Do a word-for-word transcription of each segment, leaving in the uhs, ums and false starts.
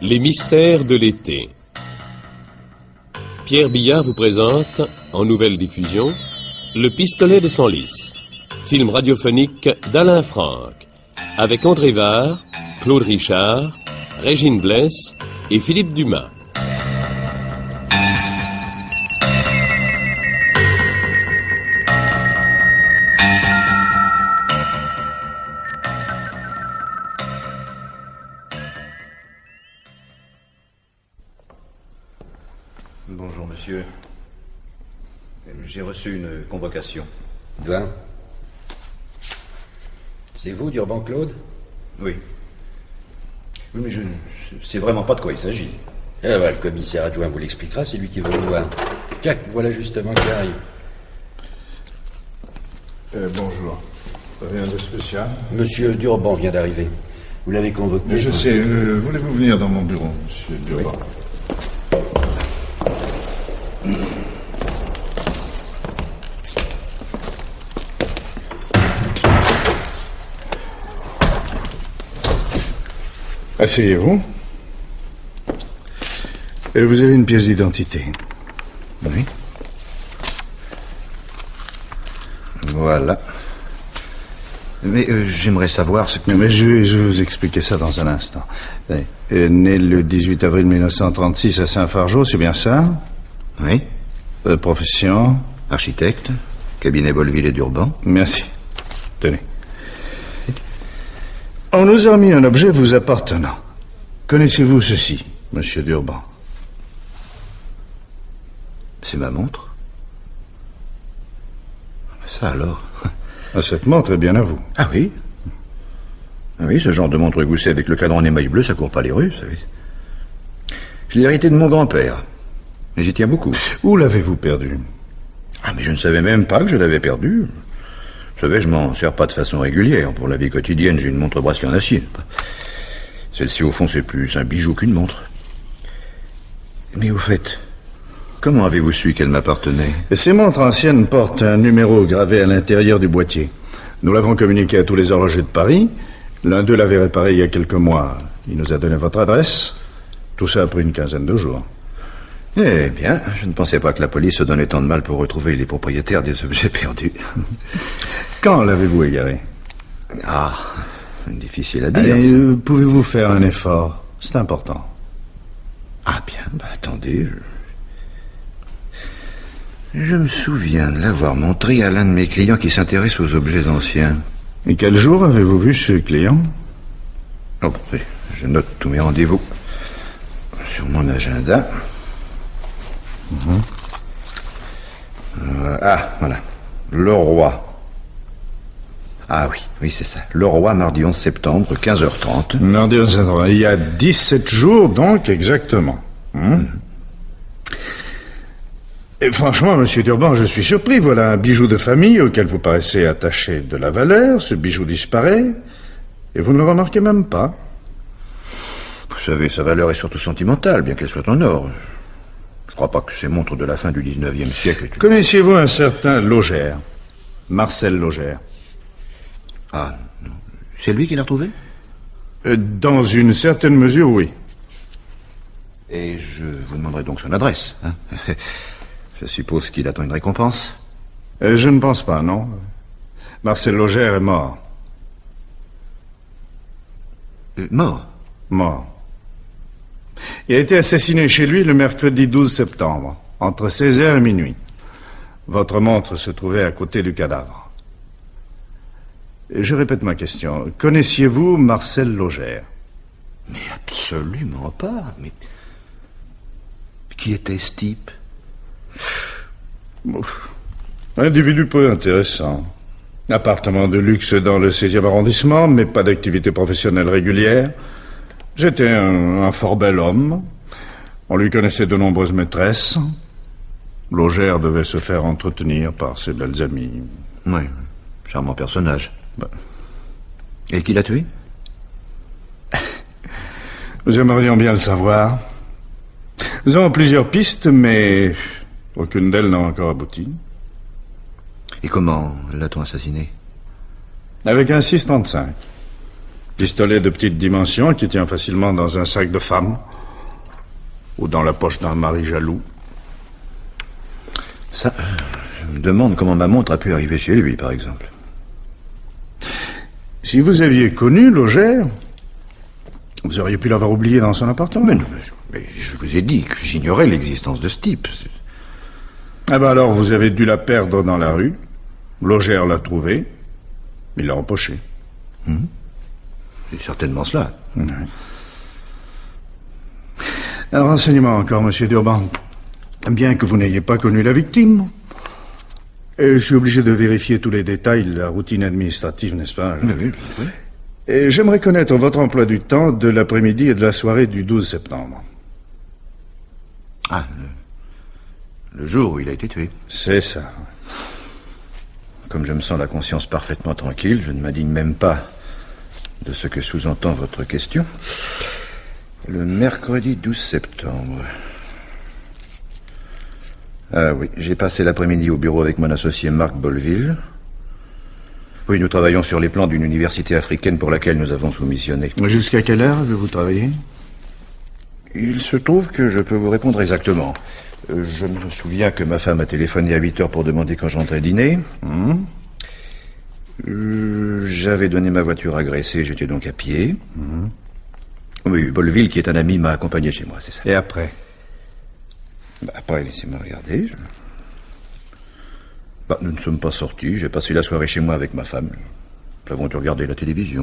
Les mystères de l'été. Pierre Billard vous présente, en nouvelle diffusion, Le pistolet de Senlis, film radiophonique d'Alain Franck, avec André Var, Claude Richard, Régine Blesse et Philippe Dumas. Bonjour, monsieur. J'ai reçu une convocation. vingt. C'est vous, Durban Claude? Oui. Oui, mais je ne sais vraiment pas de quoi il s'agit. Eh ben, le commissaire adjoint vous l'expliquera, c'est lui qui veut le voir. Tiens, voilà justement qui arrive. Euh, bonjour. Rien de spécial? Monsieur Durban vient d'arriver. Vous l'avez convoqué. Mais je sais. Euh, Voulez-vous venir dans mon bureau, monsieur Durban? Oui. Asseyez-vous. Et vous avez une pièce d'identité? Oui. Voilà. Mais euh, j'aimerais savoir ce que... Mais je vais, je vais vous expliquer ça dans un instant. Euh, né le dix-huit avril mille neuf cent trente-six à Saint-Fargeau, c'est bien ça? Oui. Euh, profession? Architecte, cabinet Bolleville et Durban. Merci. Tenez. On nous a remis un objet vous appartenant. Connaissez-vous ceci, monsieur Durban? C'est ma montre. Ça alors? Ah, cette montre est bien à vous. Ah oui? Ah oui, ce genre de montre goussée avec le cadran en émail bleu, ça court pas les rues, vous savez. Je l'ai hérité de mon grand-père. Mais j'y tiens beaucoup. Où l'avez-vous perdu? Ah, mais je ne savais même pas que je l'avais perdu. Vous savez, je m'en sers pas de façon régulière. Pour la vie quotidienne, j'ai une montre bracelet en acier. Celle-ci, au fond, c'est plus un bijou qu'une montre. Mais au fait, comment avez-vous su qu'elle m'appartenait? Ces montres anciennes portent un numéro gravé à l'intérieur du boîtier. Nous l'avons communiqué à tous les horlogers de Paris. L'un d'eux l'avait réparé il y a quelques mois. Il nous a donné votre adresse. Tout ça a pris une quinzaine de jours. Eh bien, je ne pensais pas que la police se donnait tant de mal pour retrouver les propriétaires des objets perdus. Quand l'avez-vous égaré? Ah, difficile à dire. Euh, Pouvez-vous faire un effort? C'est important. Ah bien, bah attendez. Je... je me souviens de l'avoir montré à l'un de mes clients qui s'intéresse aux objets anciens. Et quel jour avez-vous vu ce client? Oh, oui, je note tous mes rendez-vous sur mon agenda. Mmh. Euh, ah, voilà. Le Roi. Ah oui, oui, c'est ça. Le Roi, mardi onze septembre, quinze heures trente. Mardi onze septembre, il y a dix-sept jours, donc, exactement. Hum? Mmh. Et franchement, monsieur Durban, je suis surpris. Voilà un bijou de famille auquel vous paraissez attacher de la valeur. Ce bijou disparaît, et vous ne le remarquez même pas. Vous savez, sa valeur est surtout sentimentale, bien qu'elle soit en or. Je ne crois pas que ces montres de la fin du dix-neuvième siècle... Connaissiez-vous un certain Logère? Marcel Logère. Ah, non. C'est lui qui l'a retrouvé? euh, Dans une certaine mesure, oui. Et je vous demanderai donc son adresse. Hein? Je suppose qu'il attend une récompense? euh, Je ne pense pas, non. Marcel Logère est mort. Euh, mort? Mort. Il a été assassiné chez lui le mercredi douze septembre, entre seize heures et minuit. Votre montre se trouvait à côté du cadavre. Je répète ma question. Connaissiez-vous Marcel Logère? Mais absolument pas. Mais qui était ce type? Individu peu intéressant. Appartement de luxe dans le seizième arrondissement, mais pas d'activité professionnelle régulière. J'étais un, un fort bel homme. On lui connaissait de nombreuses maîtresses. Logère devait se faire entretenir par ses belles amies. Oui, charmant personnage. Ben. Et qui l'a tué? Nous aimerions bien le savoir. Nous avons plusieurs pistes, mais aucune d'elles n'a encore abouti. Et comment l'a-t-on assassiné? Avec un six trente-cinq. Pistolet de petite dimension qui tient facilement dans un sac de femme. ou dans la poche d'un mari jaloux. Ça, je me demande comment ma montre a pu arriver chez lui, par exemple. Si vous aviez connu Logère, vous auriez pu l'avoir oublié dans son appartement. Mais, non, mais, je, mais je vous ai dit que j'ignorais l'existence de ce type. Ah ben alors, vous avez dû la perdre dans la rue. Logère l'a trouvée. Il l'a empochée. Mmh. C'est certainement cela. Oui. Un renseignement encore, monsieur Durban. Bien que vous n'ayez pas connu la victime, et je suis obligé de vérifier tous les détails, la routine administrative, n'est-ce pas? Oui, oui, oui. Et j'aimerais connaître votre emploi du temps de l'après-midi et de la soirée du douze septembre. Ah, le, le jour où il a été tué. C'est ça. Comme je me sens la conscience parfaitement tranquille, je ne m'indigne même pas de ce que sous-entend votre question. Le mercredi douze septembre. Ah oui, j'ai passé l'après-midi au bureau avec mon associé Marc Bolville. Oui, nous travaillons sur les plans d'une université africaine pour laquelle nous avons soumissionné. Jusqu'à quelle heure avez-vous travaillé? Il se trouve que je peux vous répondre exactement. Euh, je me souviens que ma femme a téléphoné à huit heures pour demander quand j'entrais dîner. Mmh. Euh, j'avais donné ma voiture à graisser, j'étais donc à pied. Mmh. Oui, Bolville, qui est un ami, m'a accompagné chez moi, c'est ça. Et après? Bah, après, laissez-moi regarder. Je... Bah, nous ne sommes pas sortis. J'ai passé la soirée chez moi avec ma femme. Nous avons dû regarder la télévision.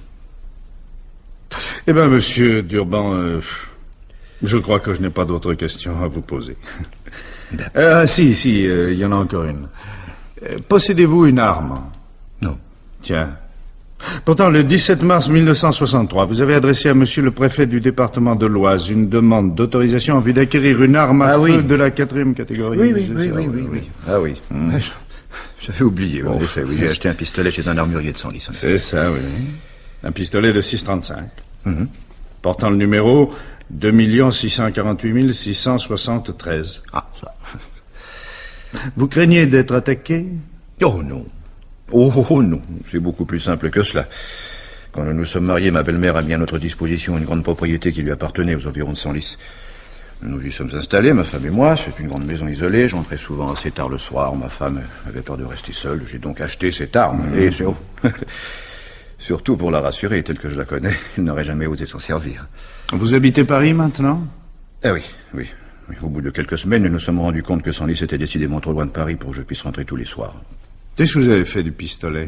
Eh bien, monsieur Durban, euh, je crois que je n'ai pas d'autres questions à vous poser. Ah, euh, si, si, il euh, y en a encore une. Euh, possédez-vous une arme? Non. Tiens. Pourtant, le dix-sept mars mille neuf cent soixante-trois, vous avez adressé à monsieur le préfet du département de l'Oise une demande d'autorisation en vue d'acquérir une arme à ah, feu oui. de la quatrième catégorie. Oui, oui, oui, oui, oui, oui. Ah oui. Mmh. J'avais oublié, en effet, oui. J'ai acheté un pistolet chez un armurier de Senlis. C'est ça, oui. Un pistolet de six trente-cinq. Mmh. Portant le numéro deux millions six cent quarante-huit mille six cent soixante-treize. Ah, ça. Vous craignez d'être attaqué? Oh non. Oh, oh, oh non, c'est beaucoup plus simple que cela. Quand nous nous sommes mariés, ma belle-mère a mis à notre disposition une grande propriété qui lui appartenait aux environs de Senlis. Nous y sommes installés, ma femme et moi. C'est une grande maison isolée. J'entrais souvent assez tard le soir. Ma femme avait peur de rester seule. J'ai donc acheté cette arme. Mmh. Et c'est... Oh. Surtout pour la rassurer, telle que je la connais, elle n'aurait jamais osé s'en servir. Vous habitez Paris maintenant? Eh oui, oui, oui. Au bout de quelques semaines, nous nous sommes rendus compte que Senlis était décidément trop loin de Paris pour que je puisse rentrer tous les soirs. Qu'est-ce que vous avez fait du pistolet?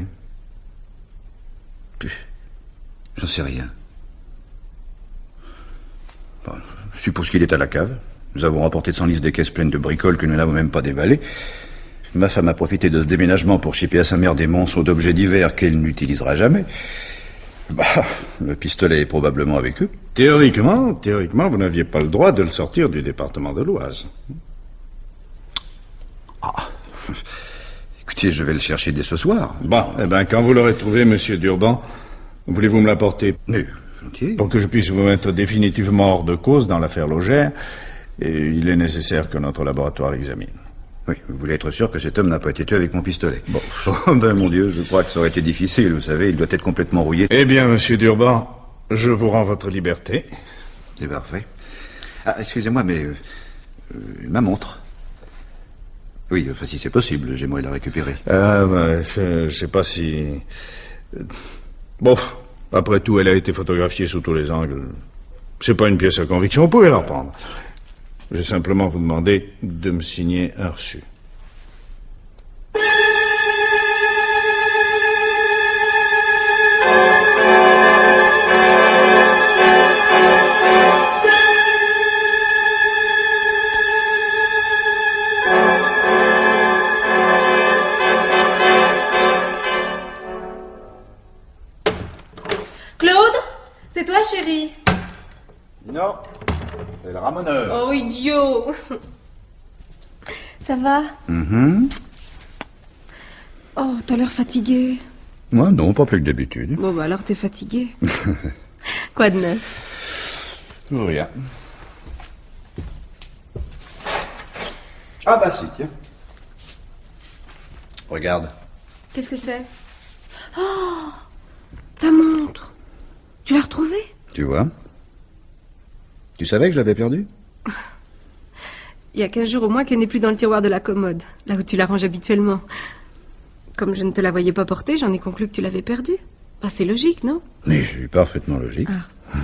J'en sais rien. Bon, je suppose qu'il est à la cave. Nous avons remporté de Senlis des caisses pleines de bricoles que nous n'avons même pas déballées. Ma femme a profité de ce déménagement pour chipper à sa mère des monceaux d'objets divers qu'elle n'utilisera jamais. Bah, le pistolet est probablement avec eux. Théoriquement, théoriquement, vous n'aviez pas le droit de le sortir du département de l'Oise. Ah. Écoutez, je vais le chercher dès ce soir. Bon, eh bien, quand vous l'aurez trouvé, monsieur Durban, voulez-vous me l'apporter? Mais, volontiers. Pour que je puisse vous mettre définitivement hors de cause dans l'affaire Logère, et il est nécessaire que notre laboratoire l'examine. Oui, vous voulez être sûr que cet homme n'a pas été tué avec mon pistolet. Bon. Oh, ben, mon Dieu, je crois que ça aurait été difficile, vous savez, il doit être complètement rouillé. Eh bien, monsieur Durban, je vous rends votre liberté. C'est parfait. Ah, excusez-moi, mais... Euh, euh, ma montre. Oui, enfin, si c'est possible, j'aimerais la récupérer. Ah, ben, je, je sais pas si... Bon, après tout, elle a été photographiée sous tous les angles. C'est pas une pièce à conviction, vous pouvez la reprendre. Je vais simplement vous demander de me signer un reçu. Claude, c'est toi, chérie? Non, c'est le ramoneur. Oh, idiot. Ça va? Mm-hmm. Oh, t'as l'air fatigué. Moi, non, pas plus que d'habitude. Bon, bah alors t'es fatigué. Quoi de neuf? Rien. Ah bah si, tiens. Regarde. Qu'est-ce que c'est? Oh, ta montre. Tu l'as retrouvée? Tu vois? Tu savais que je l'avais perdue? Il y a quinze jours au moins qu'elle n'est plus dans le tiroir de la commode, là où tu la ranges habituellement. Comme je ne te la voyais pas porter, j'en ai conclu que tu l'avais perdue. Bah, c'est logique, non? Mais je suis parfaitement logique. Ah.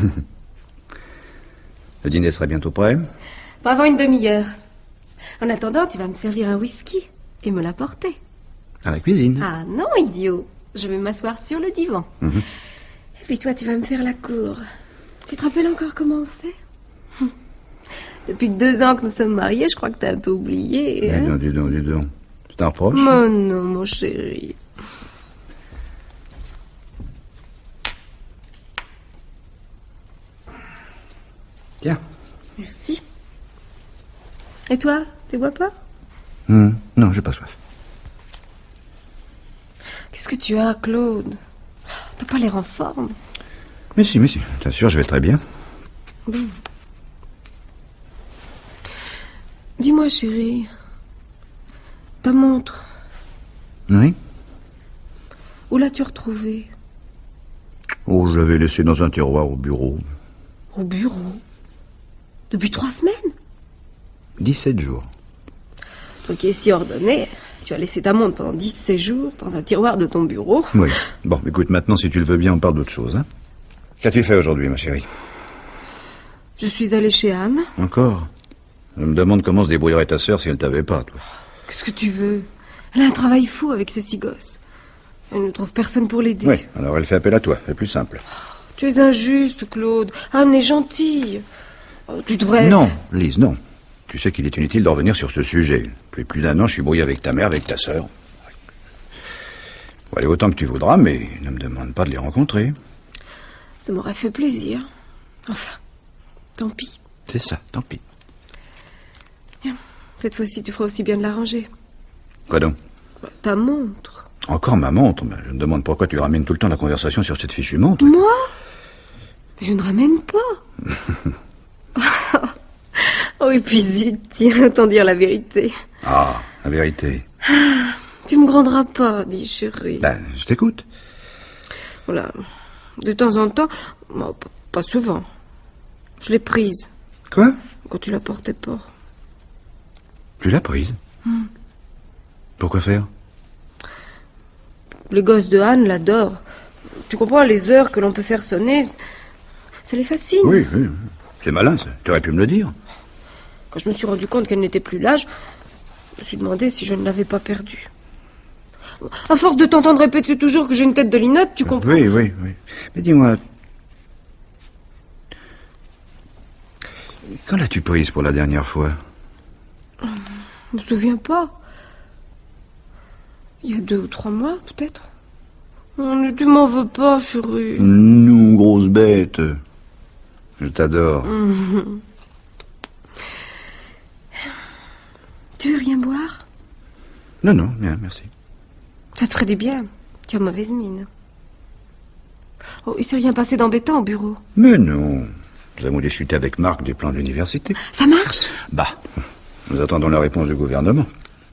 Le dîner sera bientôt prêt? Pas avant une demi-heure. En attendant, tu vas me servir un whisky et me l'apporter. À la cuisine. Ah non, idiot. Je vais m'asseoir sur le divan. Mm-hmm. Et puis toi, tu vas me faire la cour. Tu te rappelles encore comment on fait? Depuis deux ans que nous sommes mariés, je crois que t'as un peu oublié. Dis Hein? donc, dis donc, dis donc. C'est un reproche? Oh non, mon chéri. Tiens. Merci. Et toi, tu bois pas? Hmm, non, j'ai pas soif. Qu'est-ce que tu as, Claude? T'as pas l'air en forme. Mais si, mais si. T'assures, je vais très bien. Bon. Dis-moi, chérie, ta montre, Oui? où l'as-tu retrouvée? Oh, je l'avais laissée dans un tiroir au bureau. Au bureau? Depuis trois semaines? dix-sept jours. Toi qui es si ordonné, tu as laissé ta montre pendant dix-sept jours dans un tiroir de ton bureau. Oui. Bon, écoute, maintenant, si tu le veux bien, on parle d'autre chose, hein? Qu'as-tu fait aujourd'hui, ma chérie? Je suis allée chez Anne. Encore? Je me demande comment se débrouillerait ta sœur si elle t'avait pas, toi. Qu'est-ce que tu veux? Elle a un travail fou avec ces six gosses. Elle ne trouve personne pour l'aider. Oui, alors elle fait appel à toi, c'est plus simple. Tu es injuste, Claude. Anne est gentille. Oh, tu devrais... Non, Lise, non. Tu sais qu'il est inutile de revenir sur ce sujet. Depuis plus d'un an, je suis brouillé avec ta mère, avec ta sœur. Faut aller autant que tu voudras, mais ne me demande pas de les rencontrer. Ça m'aurait fait plaisir. Enfin, tant pis. C'est ça, tant pis. Bien. Cette fois-ci, tu feras aussi bien de la ranger. Quoi donc? Ta montre. Encore ma montre? Je me demande pourquoi tu ramènes tout le temps la conversation sur cette fichue montre. Moi? Je ne ramène pas. Oh, et puis zut, tiens, autant dire la vérité. Ah, la vérité. Tu me gronderas pas, dit chérie. Ben, je t'écoute. Voilà. De temps en temps, bon, p- pas souvent. Je l'ai prise. Quoi? Quand tu la portais pas. Tu l'as prise? Hmm. Pourquoi faire? Les gosses de Anne l'adorent. Tu comprends, les heures que l'on peut faire sonner, ça les fascine. Oui, oui. C'est malin, ça. Tu aurais pu me le dire. Quand je me suis rendu compte qu'elle n'était plus là, je me suis demandé si je ne l'avais pas perdue. À force de t'entendre répéter toujours que j'ai une tête de linotte, tu comprends? Oui, oui, oui. Mais dis-moi... Quand l'as-tu prise pour la dernière fois? Je me souviens pas. Il y a deux ou trois mois, peut-être. Oh, ne tu m'en veux pas, chérie. Nous, grosse bête. Je t'adore. Mmh. Tu veux rien boire? Non, non, bien, merci. Ça te ferait du bien. Tu as mauvaise mine. Oh, il s'est rien passé d'embêtant au bureau. Mais non. Nous avons discuté avec Marc des plans de l'université. Ça marche? Bah, nous attendons la réponse du gouvernement.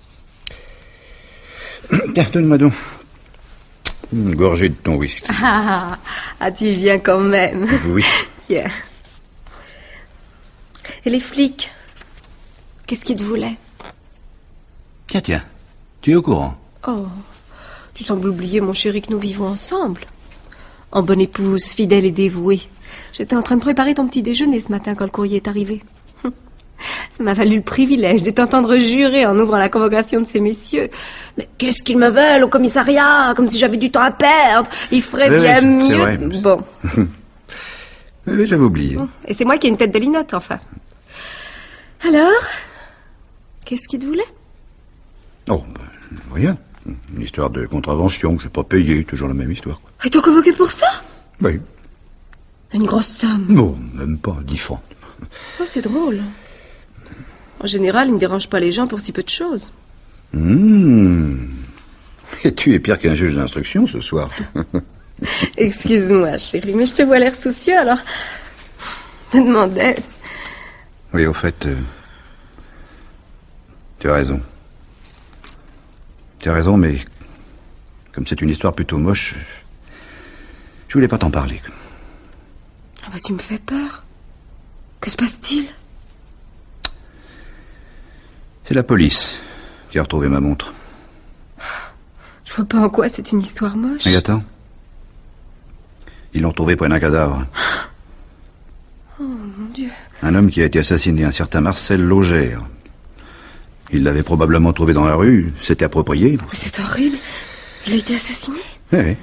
Tiens, donne-moi donc une gorgée de ton whisky. Ah, ah, tu y viens quand même. Oui. Tiens. Et les flics? Qu'est-ce qu'ils te voulaient? Tiens, tiens, tu es au courant? Oh, tu sembles oublier, mon chéri, que nous vivons ensemble. En bonne épouse, fidèle et dévouée. J'étais en train de préparer ton petit déjeuner ce matin quand le courrier est arrivé. Ça m'a valu le privilège de t'entendre jurer en ouvrant la convocation de ces messieurs. Mais qu'est-ce qu'ils me veulent au commissariat? Comme si j'avais du temps à perdre. Ils feraient Oui, bien oui, c'est mieux. vrai. Bon. Oui, j'avais oublié. Et c'est moi qui ai une tête de linotte, enfin. Alors? Qu'est-ce qu'ils te voulaient? Oh, ben, rien. Une histoire de contravention que je n'ai pas payée, toujours la même histoire. Quoi. Ils t'ont convoqué pour ça? Oui. Une grosse somme. Non, même pas, dix francs. Oh, c'est drôle. En général, ils ne dérangent pas les gens pour si peu de choses. Mmh. Et tu es pire qu'un juge d'instruction ce soir. Excuse-moi, chérie, mais je te vois l'air soucieux, alors... Je me demandais... Oui, au fait... Euh, tu as raison. Tu as raison, mais... Comme c'est une histoire plutôt moche... Je voulais pas t'en parler. Ah bah tu me fais peur. Que se passe-t-il? C'est la police qui a retrouvé ma montre. Je vois pas en quoi c'est une histoire moche. Et attends. Ils l'ont trouvé près d'un cadavre. Oh, mon Dieu. Un homme qui a été assassiné, un certain Marcel Laugère. Il l'avait probablement trouvé dans la rue, s'était approprié. Mais c'est horrible. Il a été assassiné? Oui, oui.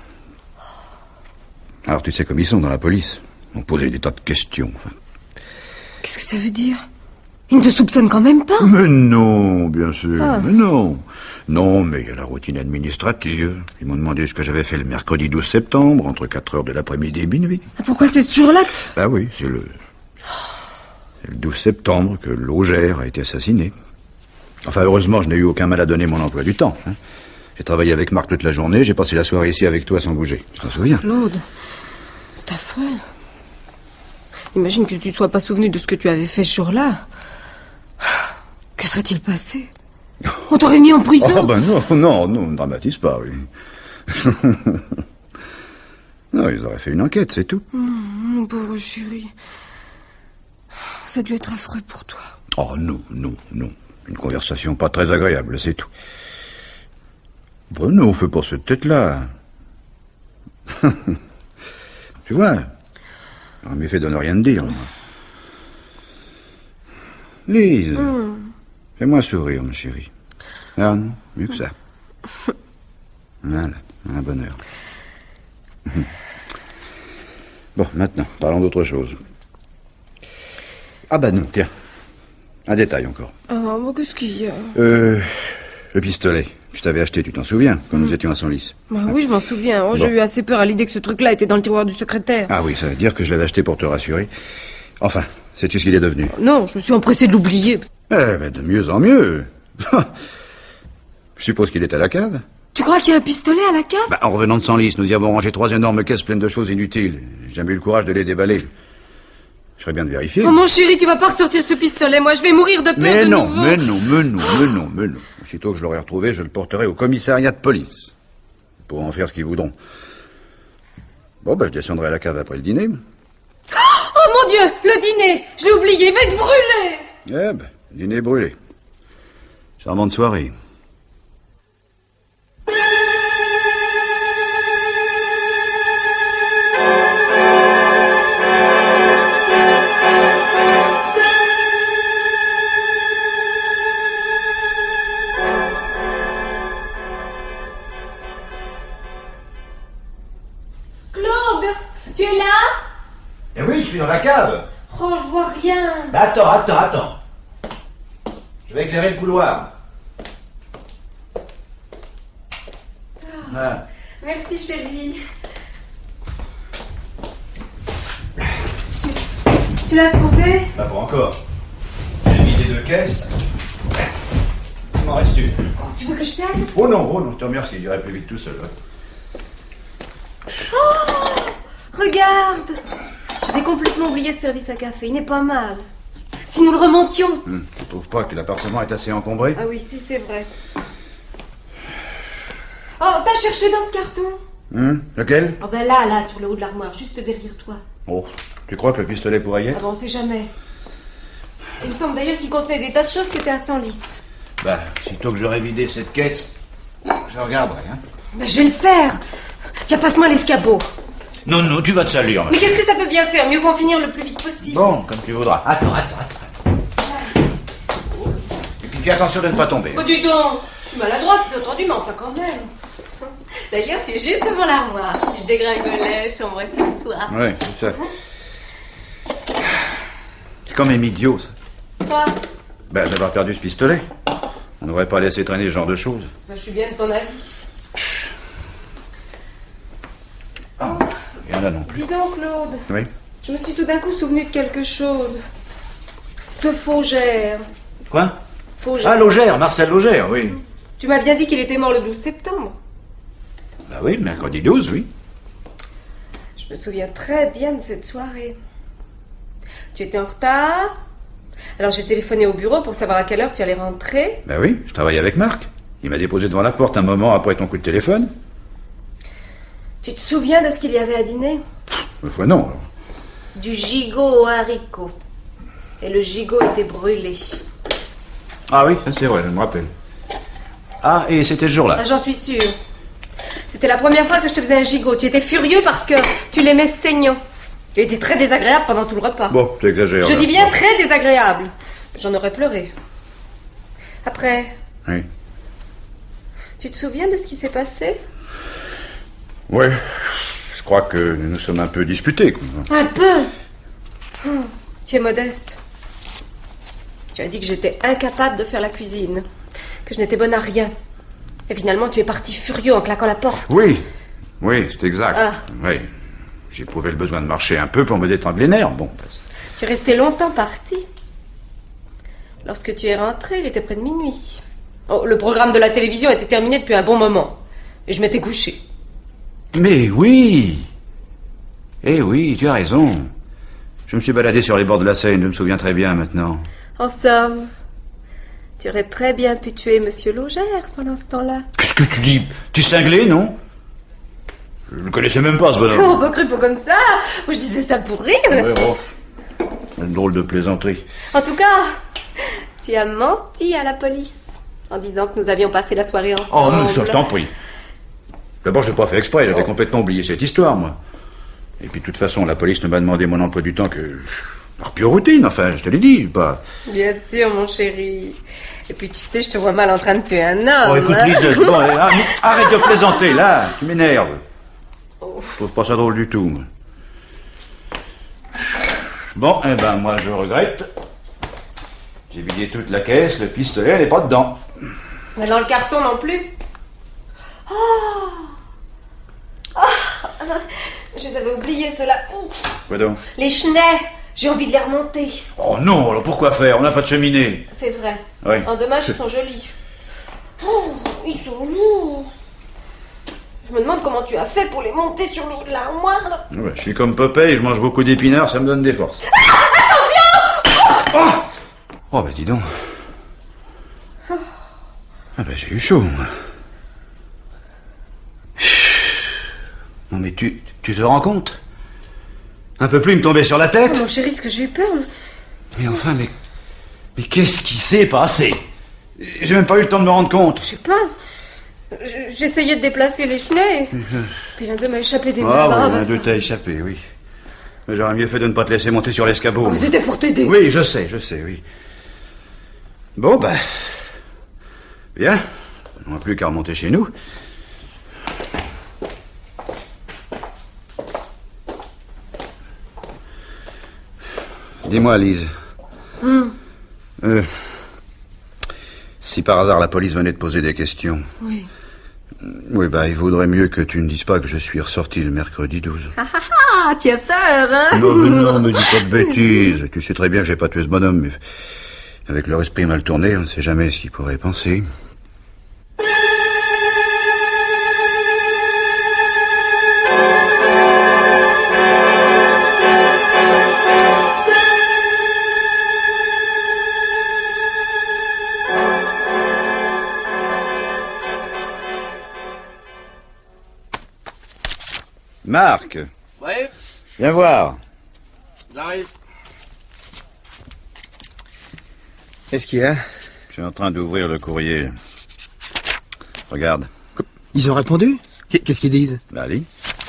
Alors tu sais comme ils sont dans la police. On posait des tas de questions. Enfin. Qu'est-ce que ça veut dire? Il ne te soupçonne quand même pas? Mais non, bien sûr, Ah. mais non. Non, mais il y a la routine administrative. Ils m'ont demandé ce que j'avais fait le mercredi douze septembre, entre quatre heures de l'après-midi et minuit. Pourquoi c'est ce jour-là que... Bah oui, c'est le... c'est le douze septembre que Laugère a été assassiné. Enfin, heureusement, je n'ai eu aucun mal à donner mon emploi du temps. Hein. J'ai travaillé avec Marc toute la journée, j'ai passé la soirée ici avec toi sans bouger. Tu t'en souviens? Claude, c'est affreux. Imagine que tu ne sois pas souvenu de ce que tu avais fait ce jour-là. Que serait-il passé? On t'aurait mis en prison. Oh ben non, non, non, ne dramatise pas, oui. Non, ils auraient fait une enquête, c'est tout. Mmh, mon pauvre chéri. Ça a dû être affreux pour toi. Oh non, non, non. Une conversation pas très agréable, c'est tout. Ben non, fais pas cette tête-là. Tu vois, j'aurais mieux fait de ne rien te dire. Moi. Lise, mmh. fais-moi sourire, ma chérie. Ah non, mieux que ça. Voilà, un bonheur. Bon, maintenant, parlons d'autre chose. Ah bah non, tiens. Un détail encore. Oh, mais qu'est-ce qu'il y a? Euh, le pistolet que je t'avais acheté, tu t'en souviens, quand mmh. nous étions à Senlis? Bah oui, je m'en souviens. Oh, bon. J'ai eu assez peur à l'idée que ce truc-là était dans le tiroir du secrétaire. Ah oui, ça veut dire que je l'avais acheté pour te rassurer. Enfin, sais-tu ce qu'il est devenu? Non, je me suis empressé de l'oublier. Eh ben, de mieux en mieux. Je suppose qu'il est à la cave. Tu crois qu'il y a un pistolet à la cave? Bah, en revenant de Senlis, nous y avons rangé trois énormes caisses pleines de choses inutiles. J'ai jamais eu le courage de les déballer. Je ferais bien de vérifier. Oh mon chéri, tu vas pas ressortir ce pistolet. Moi, je vais mourir de peur mais de non, nouveau. Mais non, mais non, mais non, mais non. Aussitôt que je l'aurai retrouvé, je le porterai au commissariat de police. Ils pourront en faire ce qu'ils voudront. Bon, bah, je descendrai à la cave après le dîner. Oh mon Dieu, le dîner. Je l'ai oublié, il va être brûlé. Eh ben, dîner brûlé. Charmante soirée. Tu es là? Eh oui, je suis dans la cave. Oh, je vois rien. Bah attends, attends, attends. Je vais éclairer le couloir. Voilà. Merci, chérie. Tu, tu l'as trouvé? Bah pas encore. J'ai vidé deux caisses. Il m'en reste une. Oh, tu veux que je t'aide? Oh non, oh non, je te remercie, j'irai plus vite tout seul. Ouais. Oh, regarde! J'avais complètement oublié ce service à café, il n'est pas mal. Si nous le remontions. Hum, tu trouves pas que l'appartement est assez encombré? Ah oui, si, c'est vrai. Oh, t'as cherché dans ce carton? Hum, lequel? Oh ben là, là, sur le haut de l'armoire, juste derrière toi. Oh, tu crois que le pistolet pourrait y Ah être? bon, on sait jamais. Il me semble d'ailleurs qu'il contenait des tas de choses qui étaient à Senlis. Bah, sitôt que j'aurai vidé cette caisse, je regarderai, hein. Ben je vais le faire. Tiens, passe-moi l'escabeau. Non, non, tu vas te salir. Mais qu'est-ce que ça peut bien faire? Mieux vaut en finir le plus vite possible. Bon, comme tu voudras. Attends, attends, attends. Et puis fais attention de ne pas tomber. Oh, dis donc. Je suis maladroite, c'est entendu, mais enfin quand même. D'ailleurs, tu es juste devant l'armoire. Si je dégringolais, je tomberais sur toi. Ouais, c'est ça. C'est quand même idiot, ça. Quoi? Ben, d'avoir perdu ce pistolet. On n'aurait pas laissé traîner ce genre de choses. Ça, je suis bien de ton avis. Ah, rien là non plus. Dis donc, Claude. Oui. Je me suis tout d'un coup souvenu de quelque chose. Ce Faugère. Quoi? Faugère. Ah, Laugère, Marcel Laugère, oui. Tu m'as bien dit qu'il était mort le douze septembre. Bah oui, le mercredi douze, oui. Je me souviens très bien de cette soirée. Tu étais en retard. Alors j'ai téléphoné au bureau pour savoir à quelle heure tu allais rentrer. Bah oui, je travaillais avec Marc. Il m'a déposé devant la porte un moment après ton coup de téléphone. Tu te souviens de ce qu'il y avait à dîner? Une fois non. Alors. Du gigot aux haricots. Et le gigot était brûlé. Ah oui, c'est vrai, je me rappelle. Ah, et c'était ce jour-là. Ah, j'en suis sûre. C'était la première fois que je te faisais un gigot. Tu étais furieux parce que tu l'aimais saignant. Tu as été très désagréable pendant tout le repas. Bon, tu exagères. Je là. dis bien Bon. très désagréable. J'en aurais pleuré. Après, Oui. tu te souviens de ce qui s'est passé? Ouais, je crois que nous nous sommes un peu disputés. Quoi. Un peu. Oh, tu es modeste. Tu as dit que j'étais incapable de faire la cuisine, que je n'étais bonne à rien. Et finalement, tu es parti furieux en claquant la porte. Oui, oui, c'est exact. Ah. Oui. J'éprouvais le besoin de marcher un peu pour me détendre les nerfs. Bon, bah, Tu es resté longtemps parti. Lorsque tu es rentré, il était près de minuit. Oh, le programme de la télévision était terminé depuis un bon moment. Et je m'étais couché. Mais oui. Eh oui, tu as raison. Je me suis baladé sur les bords de la Seine, je me souviens très bien maintenant. En somme, tu aurais très bien pu tuer Monsieur Logère pendant ce temps-là. Qu'est-ce que tu dis? Tu es cinglé, non? Je ne le connaissais même pas, ce On bonhomme. peut cru pas comme ça. Moi, je disais ça pour rire. Ouais, bon. Une drôle de plaisanterie. En tout cas, tu as menti à la police en disant que nous avions passé la soirée ensemble. Oh, non, je t'en prie. D'abord, je l'ai pas fait exprès, j'avais complètement oublié cette histoire, moi. Et puis, de toute façon, la police ne m'a demandé mon emploi du temps que... par pure routine, enfin, je te l'ai dit, pas... Bien sûr, mon chéri. Et puis, tu sais, je te vois mal en train de tuer un homme. Oh, écoute, hein. Lise, bon, allez, ah, arrête de plaisanter, là, tu m'énerves. Je trouve pas ça drôle du tout, moi. Bon, eh ben, moi, je regrette. J'ai vidé toute la caisse, le pistolet, elle est pas dedans. Mais dans le carton non plus. Oh, oh non, je les avais oubliés, ceux-là. Ouh, Quoi donc? les chenets, j'ai envie de les remonter. Oh non, alors pourquoi faire? On n'a pas de cheminée. C'est vrai. Oui. En dommage, ils sont jolis. Oh, ils sont lourds. Je me demande comment tu as fait pour les monter sur le haut de l'armoire, là. Ouais, je suis comme Popeye, je mange beaucoup d'épinards, ça me donne des forces. Ah, attention! Oh, oh bah dis donc. Ah bah j'ai eu chaud, moi. Non mais tu, tu te rends compte? Un peu plus, il me tombait sur la tête. Oh, mon chéri, ce que j'ai eu peur. mais- Mais enfin, mais... Mais qu'est-ce qui s'est passé? J'ai même pas eu le temps de me rendre compte. Je sais pas. J- J'essayais de déplacer les chenets. et- Puis l'un d'eux m'a échappé des mains. Ah oui, bah, l'un ça- d'eux t'a échappé, oui. Mais j'aurais mieux fait de ne pas te laisser monter sur l'escabeau. Oh, c'était pour t'aider. Oui, je sais, je sais, oui. Bon, ben... Bien. On n'a plus qu'à remonter chez nous. Dis-moi, Lise. Hum, Euh, si par hasard la police venait te poser des questions... oui. Oui, bah, il vaudrait mieux que tu ne dises pas que je suis ressorti le mercredi douze. Ah, ah, ah, tu as peur, hein? Non, mais non, mais dis pas de bêtises. Tu sais très bien que j'ai pas tué ce bonhomme, mais avec leur esprit mal tourné, on ne sait jamais ce qu'ils pourraient penser. Marc, Ouais, viens voir. j'arrive. Qu'est-ce qu'il y a? Je suis en train d'ouvrir le courrier. Regarde. Ils ont répondu? Qu'est-ce qu'ils disent? Bah, lis.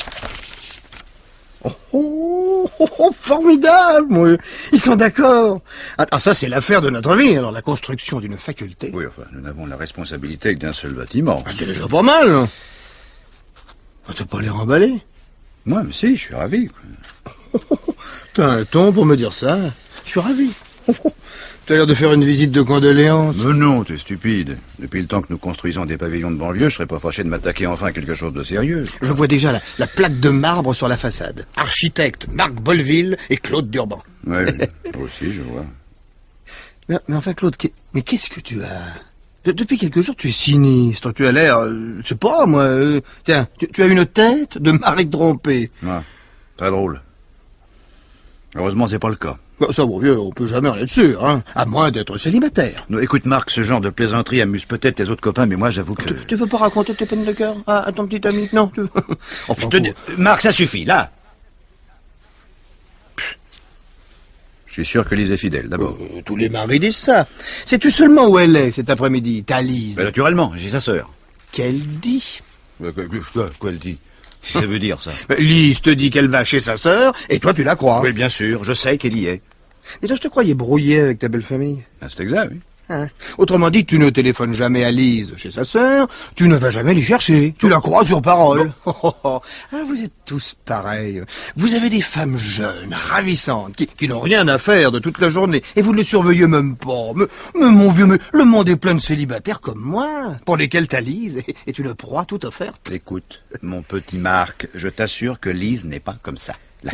Oh, oh, oh, oh, formidable, moi. Ils sont d'accord. Ah, ah, ça, c'est l'affaire de notre vie, alors la construction d'une faculté. Oui, enfin, nous n'avons la responsabilité que d'un seul bâtiment. Ah, c'est déjà pas mal. Hein. Ah, t'as pas l'air emballé? Moi, mais si, je suis ravi. T'as un ton pour me dire ça. Je suis ravi. T'as l'air de faire une visite de condoléances. Mais non, t'es stupide. Depuis le temps que nous construisons des pavillons de banlieue, je serais pas fâché de m'attaquer enfin à quelque chose de sérieux. Je vois déjà la, la plaque de marbre sur la façade. Architecte Marc Bolleville et Claude Durban. Oui, oui, moi aussi, je vois. Mais, mais enfin, Claude, qu'est- mais qu'est-ce que tu as? De- Depuis quelques jours, tu es sinistre. Tu as l'air, euh, je sais pas, moi. euh, tiens, tu, tu as une tête de mari trompé. Ouais, très drôle. Heureusement, c'est pas le cas. Bah, ça, mon vieux, on peut jamais en être sûr, hein. À moins d'être célibataire. Non, écoute, Marc, ce genre de plaisanterie amuse peut-être tes autres copains, mais moi, j'avoue que... Tu, tu veux pas raconter tes peines de cœur à, à ton petit ami? Non, tu... Enfin, Je te dis... Marc, ça suffit, là. Pff. Je suis sûr que Lise est fidèle, d'abord. Euh, tous les maris disent ça. Sais-tu seulement où elle est cet après-midi, ta Lise? Ben, naturellement, j'ai sa sœur. Qu'elle dit? Quoi, quoi, quoi elle dit? Qu'est-ce que ça veut dire, ça? Ben, Lise te dit qu'elle va chez sa sœur, et toi tu la crois. Oui, bien sûr, je sais qu'elle y est. Et toi, je te croyais brouillé avec ta belle famille. Ah, c'est exact, oui. Hein? Autrement dit, tu ne téléphones jamais à Lise chez sa sœur, tu ne vas jamais l'y chercher, tu la crois sur parole. Oh, oh, oh. Ah, vous êtes tous pareils. Vous avez des femmes jeunes, ravissantes, qui, qui n'ont rien à faire de toute la journée, et vous ne les surveillez même pas. Mais, mais mon vieux, mais le monde est plein de célibataires comme moi, pour lesquels ta Lise est, est une proie toute offerte. Écoute, mon petit Marc, je t'assure que Lise n'est pas comme ça. Là.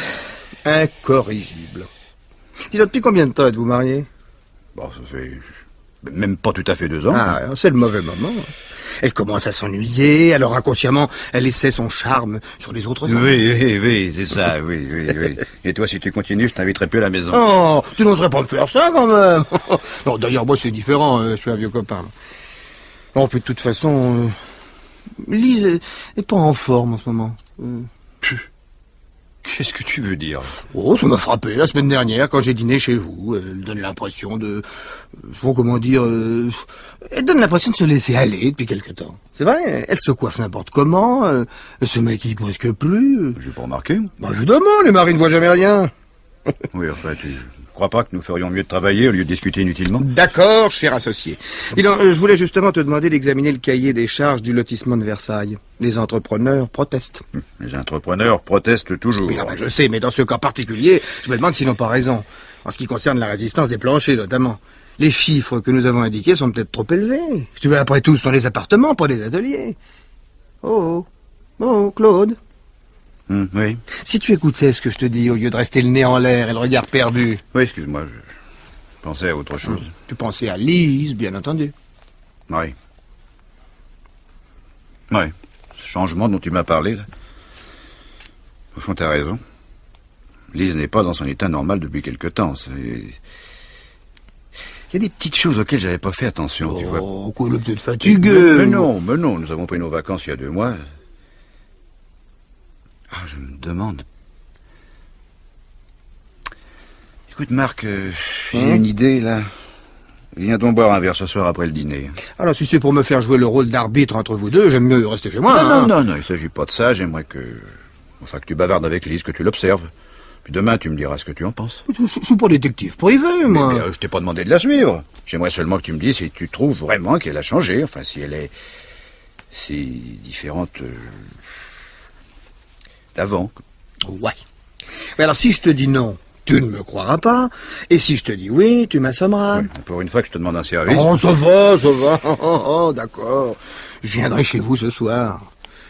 Ah, incorrigible. Dis-toi, depuis combien de temps êtes-vous mariés? Bon, ça fait même pas tout à fait deux ans. Ah, c'est le mauvais moment. Elle commence à s'ennuyer, alors inconsciemment, elle essaie son charme sur les autres hommes. Oui, oui, oui, c'est ça, oui, oui, oui. Et toi, si tu continues, je t'inviterai plus à la maison. Oh, tu n'oserais pas me faire ça, quand même. Non, d'ailleurs, moi, c'est différent, euh, je suis un vieux copain. Bon, puis de toute façon, euh, Lise est, est pas en forme en ce moment. Euh, Qu'est-ce que tu veux dire? Oh, ça m'a frappé la semaine dernière quand j'ai dîné chez vous. Elle donne l'impression de... Bon, comment dire... Euh, elle donne l'impression de se laisser aller depuis quelque temps. C'est vrai, elle se coiffe n'importe comment, euh, elle se maquille presque plus. J'ai pas remarqué. Bah évidemment, les maris ne voient jamais rien. Oui, enfin, tu crois pas que nous ferions mieux de travailler au lieu de discuter inutilement? D'accord, cher associé. Dis donc, euh, je voulais justement te demander d'examiner le cahier des charges du lotissement de Versailles. Les entrepreneurs protestent. Les entrepreneurs protestent toujours. Oui, ah ben, je sais, mais dans ce cas particulier, je me demande s'ils n'ont pas raison. En ce qui concerne la résistance des planchers, notamment. Les chiffres que nous avons indiqués sont peut-être trop élevés. Si tu veux, après tout, ce sont des appartements, pas des ateliers. Oh, oh, oh, Claude. Hum, oui. Si tu écoutais ce que je te dis, au lieu de rester le nez en l'air et le regard perdu. Oui, excuse-moi, je pensais à autre chose. Tu pensais à Lise, bien entendu. Oui. Oui. Ce changement dont tu m'as parlé, là. Au fond, t'as raison. Lise n'est pas dans son état normal depuis quelque temps. C'est... Il y a des petites choses auxquelles j'avais pas fait attention, oh, tu vois. Oh, quoi, le peut-être fatigué. Mais non, mais non, nous avons pris nos vacances il y a deux mois. Ah, je me demande... Écoute, Marc, euh, j'ai Hein une idée, là. Viens donc boire un verre ce soir après le dîner. Alors, si c'est pour me faire jouer le rôle d'arbitre entre vous deux, j'aime mieux rester chez moi. Non, hein. non, non, non, il s'agit pas de ça. J'aimerais que... Enfin, que tu bavardes avec Lise, que tu l'observes. Puis demain, tu me diras ce que tu en penses. Je, je suis pas détective privé, moi. Mais, mais, euh, je t'ai pas demandé de la suivre. J'aimerais seulement que tu me dises si tu trouves vraiment qu'elle a changé. Enfin, si elle est... si différente... Euh... d'avant. Ouais. Mais alors, si je te dis non, tu ne me croiras pas. Et si je te dis oui, tu m'assommeras. Ouais, pour une fois que je te demande un service... Oh, ça va, ça va. Oh, oh, oh, d'accord. Je viendrai chez vous ce soir.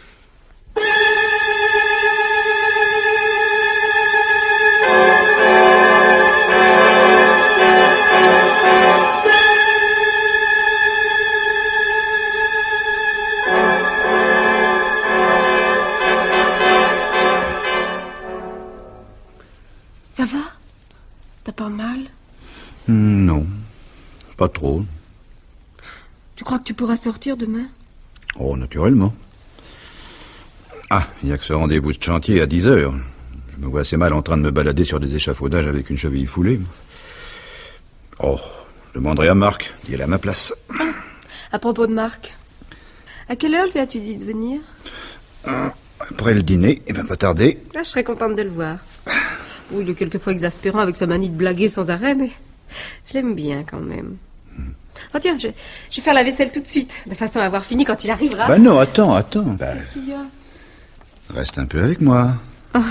Ça va? T'as pas mal? Mm, non, pas trop. Tu crois que tu pourras sortir demain? Oh, naturellement. Ah, il n'y a que ce rendez-vous de chantier à dix heures. Je me vois assez mal en train de me balader sur des échafaudages avec une cheville foulée. Oh, je demanderai à Marc, il est à ma place. Ah, à propos de Marc, à quelle heure lui as-tu dit de venir? Après le dîner, il va pas tarder. Ah, je serais contente de le voir. Oui, il est quelquefois exaspérant avec sa manie de blaguer sans arrêt, mais je l'aime bien quand même. Hmm. Oh tiens, je, je vais faire la vaisselle tout de suite, de façon à avoir fini quand il arrivera. Bah non, attends, attends. Bah, qu'est-ce qu'il y a? Reste un peu avec moi. Oh.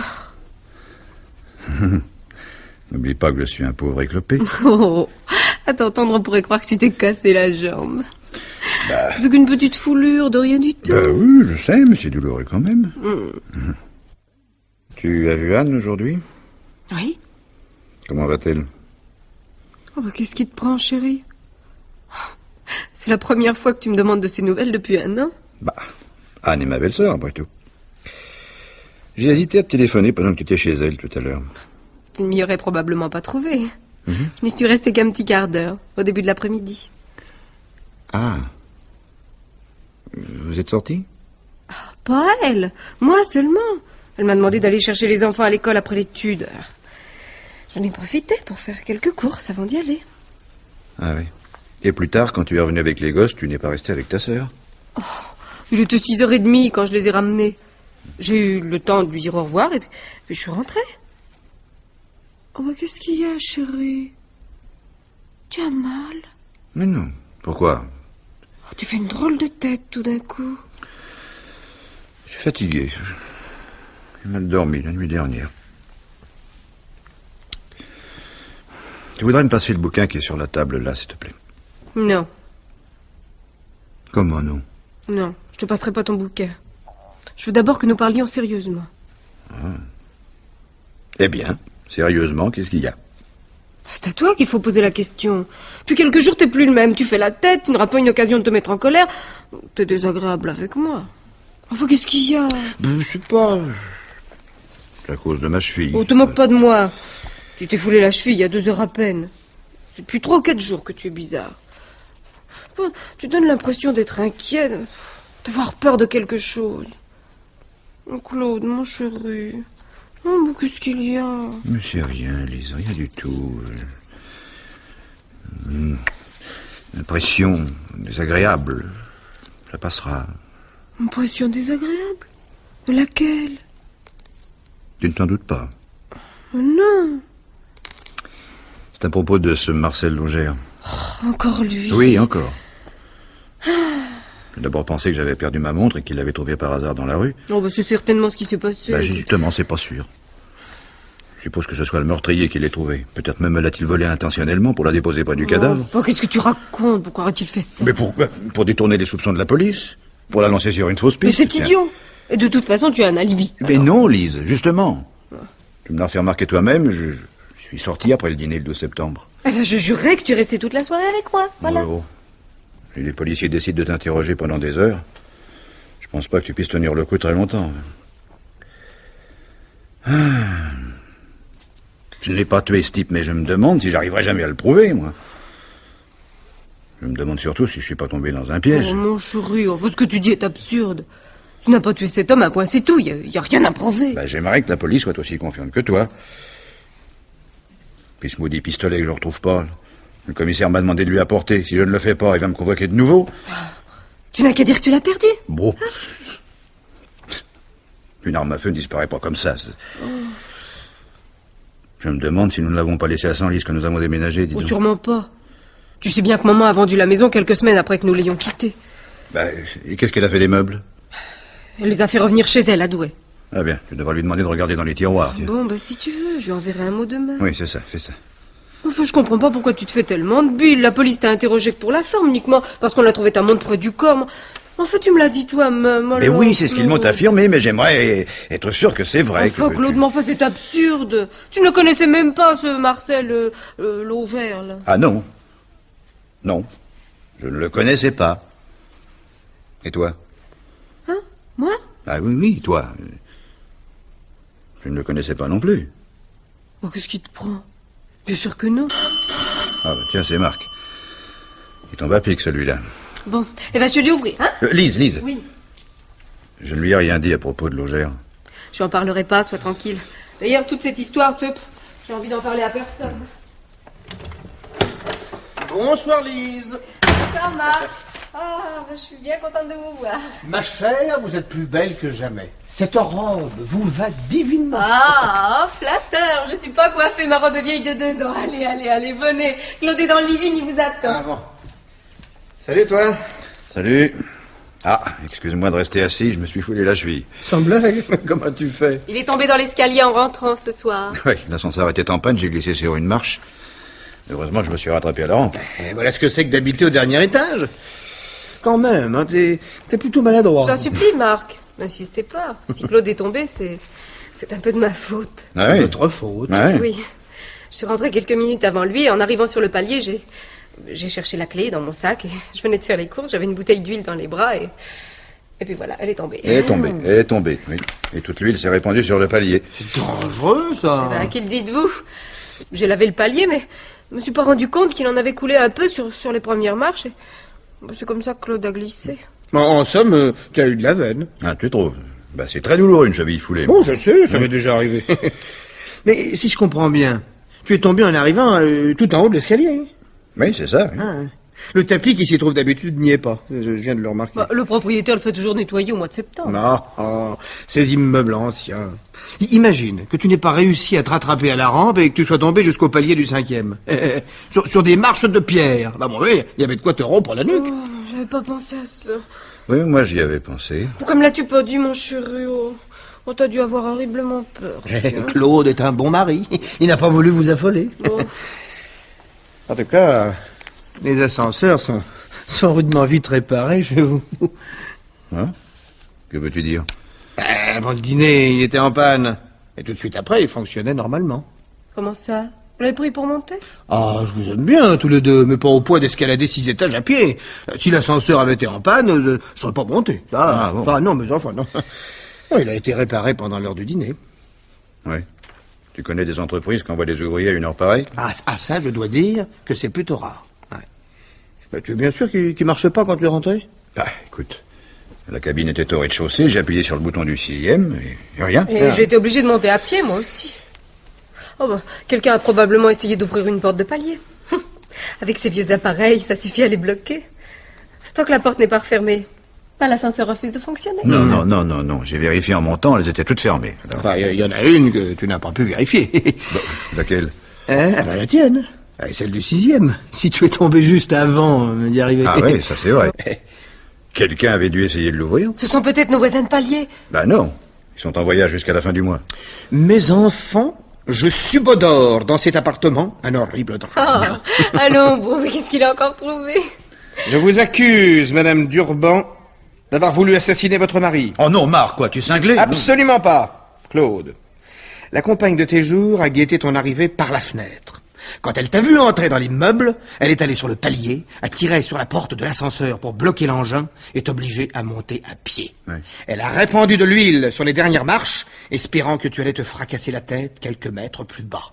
N'oublie pas que je suis un pauvre éclopé. Oh, à t'entendre, on pourrait croire que tu t'es cassé la jambe. Bah... C'est qu'une petite foulure de rien du tout. Bah oui, je sais, mais c'est douloureux quand même. Mm. Mm. Tu as vu Anne aujourd'hui? Oui. Comment va-t-elle? Oh, bah, qu'est-ce qui te prend, chérie? C'est la première fois que tu me demandes de ces nouvelles depuis un an. Bah, Anne est ma belle-sœur, après tout. J'ai hésité à te téléphoner pendant que tu étais chez elle tout à l'heure. Tu ne m'y aurais probablement pas trouvé. Mm-hmm. Je n'y suis restée qu'un petit quart d'heure, au début de l'après-midi. Ah. Vous êtes sortis? Oh, pas elle, moi seulement. Elle m'a demandé d'aller chercher les enfants à l'école après l'étude. J'en ai profité pour faire quelques courses avant d'y aller. Ah oui. Et plus tard, quand tu es revenu avec les gosses, tu n'es pas resté avec ta sœur? Oh, il était six heures trente quand je les ai ramenés. J'ai eu le temps de lui dire au revoir et puis, puis je suis rentrée. Oh, bah, qu'est-ce qu'il y a, chérie? Tu as mal? Mais non. Pourquoi? Oh, tu fais une drôle de tête tout d'un coup. Je suis fatigué. J'ai mal dormi la nuit dernière. Tu voudrais me passer le bouquin qui est sur la table là, s'il te plaît? Non. Comment non? Non, je te passerai pas ton bouquin. Je veux d'abord que nous parlions sérieusement. Ah. Eh bien, sérieusement, qu'est-ce qu'il y a? C'est à toi qu'il faut poser la question. Depuis quelques jours, t'es plus le même. Tu fais la tête, tu n'auras pas une occasion de te mettre en colère. T'es désagréable avec moi. Enfin, qu'est-ce qu'il y a? Ben, je sais pas. C'est à cause de ma cheville. Oh, te moque pas de moi. Tu t'es foulé la cheville il y a deux heures à peine. C'est depuis trois ou quatre jours que tu es bizarre. Tu donnes l'impression d'être inquiet, d'avoir peur de quelque chose. Oh, Claude, mon chéri. Oh, mais qu'est-ce qu'il y a? Mais c'est rien, Lise, rien du tout. Une impression désagréable. Ça passera. Impression désagréable? Laquelle? Tu ne t'en doutes pas? Non. C'est à propos de ce Marcel Longère. Oh, encore lui? Oui, encore. J'ai d'abord pensé que j'avais perdu ma montre et qu'il l'avait trouvée par hasard dans la rue. Oh, bah c'est certainement ce qui s'est passé. Bah, justement, c'est pas sûr. Je suppose que ce soit le meurtrier qui l'ait trouvée. Peut-être même l'a-t-il volée intentionnellement pour la déposer près du cadavre. Oh, qu'est-ce que tu racontes? Pourquoi aurait-il fait ça? Mais pourquoi? Pour détourner les soupçons de la police? Pour la lancer sur une fausse piste? Mais c'est idiot! Et de toute façon, tu as un alibi. Mais alors... non, Lise, justement. Oh. Tu me l'as fait remarquer toi-même, je, je suis sorti après le dîner le douze septembre. Eh ben, je jurerais que tu restais toute la soirée avec moi, voilà. Oh, oh. Si les policiers décident de t'interroger pendant des heures, je pense pas que tu puisses tenir le coup très longtemps. Ah. Je ne l'ai pas tué, ce type, mais je me demande si j'arriverai jamais à le prouver, moi. Je me demande surtout si je suis pas tombé dans un piège. Oh, mon chéri, enfin, ce que tu dis est absurde. Tu n'as pas tué cet homme, un point, c'est tout. Il n'y a, a rien à prouver. Ben, j'aimerais que la police soit aussi confiante que toi. Puis ce maudit pistolet que je ne retrouve pas, le commissaire m'a demandé de lui apporter. Si je ne le fais pas, il va me convoquer de nouveau. Tu n'as qu'à dire que tu l'as perdu. Bon. Une arme à feu ne disparaît pas comme ça. Oh. Je me demande si nous ne l'avons pas laissé à Senlis quand nous avons déménagé, dis donc. Oh, sûrement pas. Tu sais bien que maman a vendu la maison quelques semaines après que nous l'ayons quittée. Ben, et qu'est-ce qu'elle a fait des meubles? Elle les a fait revenir chez elle, à Douai. Ah bien, tu devrais lui demander de regarder dans les tiroirs. Ah, bon, bah si tu veux, je lui enverrai un mot demain. Oui, c'est ça, fais ça. Enfin, je comprends pas pourquoi tu te fais tellement de bulles. La police t'a interrogé que pour la forme, uniquement parce qu'on a trouvé ta montre près du corps. En fait, tu me l'as dit toi-même. Mais oui, c'est ce qu'ils m'ont affirmé, mais j'aimerais être sûr que c'est vrai. Enfin, que Claude, tu... mais enfin, c'est absurde. Tu ne connaissais même pas ce Marcel euh, euh, Longère, là. Ah non. Non. Je ne le connaissais pas. Et toi? Hein? Moi? Ah oui, oui, toi. Je ne le connaissais pas non plus. Oh, qu'est-ce qui te prend? Bien sûr que non. Ah bah tiens, c'est Marc. Il tombe à pic, celui-là. Bon, eh ben je vais lui ouvrir, hein? euh, Lise, Lise. Oui. Je ne lui ai rien dit à propos de Longère. Je n'en parlerai pas, sois tranquille. D'ailleurs, toute cette histoire, tu sais, j'ai envie d'en parler à personne. Bonsoir, Lise. Bonsoir, Marc. Ah, je suis bien contente de vous voir. Ma chère, vous êtes plus belle que jamais. Cette robe vous va divinement. Ah, flatteur. Je suis pas coiffée, ma robe vieille de deux ans. Allez, allez, allez, venez. Claude est dans le living, il vous attend. Ah bon. Salut, toi. Salut. Ah, excuse-moi de rester assis, je me suis foulé la cheville. Sans blague. Comment tu fais? Il est tombé dans l'escalier en rentrant ce soir. Oui, l'ascenseur était en panne, j'ai glissé sur une marche. Heureusement, je me suis rattrapé à la rampe. Et voilà ce que c'est que d'habiter au dernier étage. Quand même, hein, t'es, t'es plutôt maladroit. J'en supplie, Marc. N'insistez pas. Si Claude est tombé, c'est, c'est un peu de ma faute. Ah oui. Notre faute. Ah oui. Oui. Je suis rentrée quelques minutes avant lui et en arrivant sur le palier, j'ai, j'ai cherché la clé dans mon sac et je venais de faire les courses. J'avais une bouteille d'huile dans les bras et, et puis voilà, elle est tombée. Elle est tombée, elle est tombée, oui. Et toute l'huile s'est répandue sur le palier. C'est dangereux, ça. Eh ben, qu'il dites-vous? J'ai lavé le palier, mais je me suis pas rendu compte qu'il en avait coulé un peu sur, sur les premières marches et c'est comme ça que Claude a glissé. En, en somme, euh, t'as eu de la veine. Ah, tu trouves? Bah, c'est très douloureux, une cheville foulée. Bon, je sais, ça oui. m'est déjà arrivé. Mais si je comprends bien, Tu es tombé en arrivant euh, tout en haut de l'escalier. Oui, c'est ça. Oui. Ah, le tapis qui s'y trouve d'habitude n'y est pas. Je, je viens de le remarquer. Bah, le propriétaire le fait toujours nettoyer au mois de septembre. Non, oh, ces immeubles anciens. I- Imagine que tu n'aies pas réussi à te rattraper à la rampe et que tu sois tombé jusqu'au palier du cinquième. sur, sur des marches de pierre. Bah bon, oui, il y avait de quoi te rompre la nuque. Oh, j'avais pas pensé à ça. Oui, moi j'y avais pensé. Pourquoi me l'as-tu pas dit, mon chéri? Oh, oh, t'as dû avoir horriblement peur. Eh, Claude est un bon mari. Il n'a pas voulu vous affoler. Oh. En tout cas, les ascenseurs sont, sont rudement vite réparés chez vous. Hein? Que veux-tu dire? Euh, avant le dîner, il était en panne. Et tout de suite après, il fonctionnait normalement. Comment ça? Vous l'avez pris pour monter? Ah, je vous aime bien, tous les deux, mais pas au point d'escalader six étages à pied. Si l'ascenseur avait été en panne, je ne serais pas monté. Ah, Ah, bon. ah, non, mais enfin, non. Non, il a été réparé pendant l'heure du dîner. Oui. Tu connais des entreprises qui envoient des ouvriers à une heure pareille? Ah, ah, ça, je dois dire que c'est plutôt rare. Ouais. Bah, tu es bien sûr qu'il ne marchait pas quand tu es rentré? Bah, écoute, la cabine était au rez-de-chaussée, j'ai appuyé sur le bouton du sixième, et, et rien. Et Ah. j'ai été obligée de monter à pied, moi aussi. Oh bah, quelqu'un a probablement essayé d'ouvrir une porte de palier. Avec ces vieux appareils, ça suffit à les bloquer. Tant que la porte n'est pas refermée, bah, l'ascenseur refuse de fonctionner. Non, non, non, non, non, j'ai vérifié en montant, elles étaient toutes fermées. Alors, Enfin, il y, y en a une que tu n'as pas pu vérifier. bah, laquelle? Hein, ah bah, la tienne. Ah, celle du sixième. Si tu es tombé juste avant euh, d'y arriver. Ah oui, ça c'est vrai. Quelqu'un avait dû essayer de l'ouvrir? Ce sont peut-être nos voisins de palier. Bah non, ils sont en voyage jusqu'à la fin du mois. Mes enfants, je subodore dans cet appartement un horrible drame. Ah, allons, bon, mais qu'est-ce qu'il a encore trouvé? Je vous accuse, Madame Durban, d'avoir voulu assassiner votre mari. Oh non, Marc, quoi, tu es cinglé? Absolument pas, Claude. La compagne de tes jours a guetté ton arrivée par la fenêtre. Quand elle t'a vu entrer dans l'immeuble, elle est allée sur le palier, a tiré sur la porte de l'ascenseur pour bloquer l'engin et t'obliger à monter à pied. Ouais. Elle a répandu de l'huile sur les dernières marches, espérant que tu allais te fracasser la tête quelques mètres plus bas.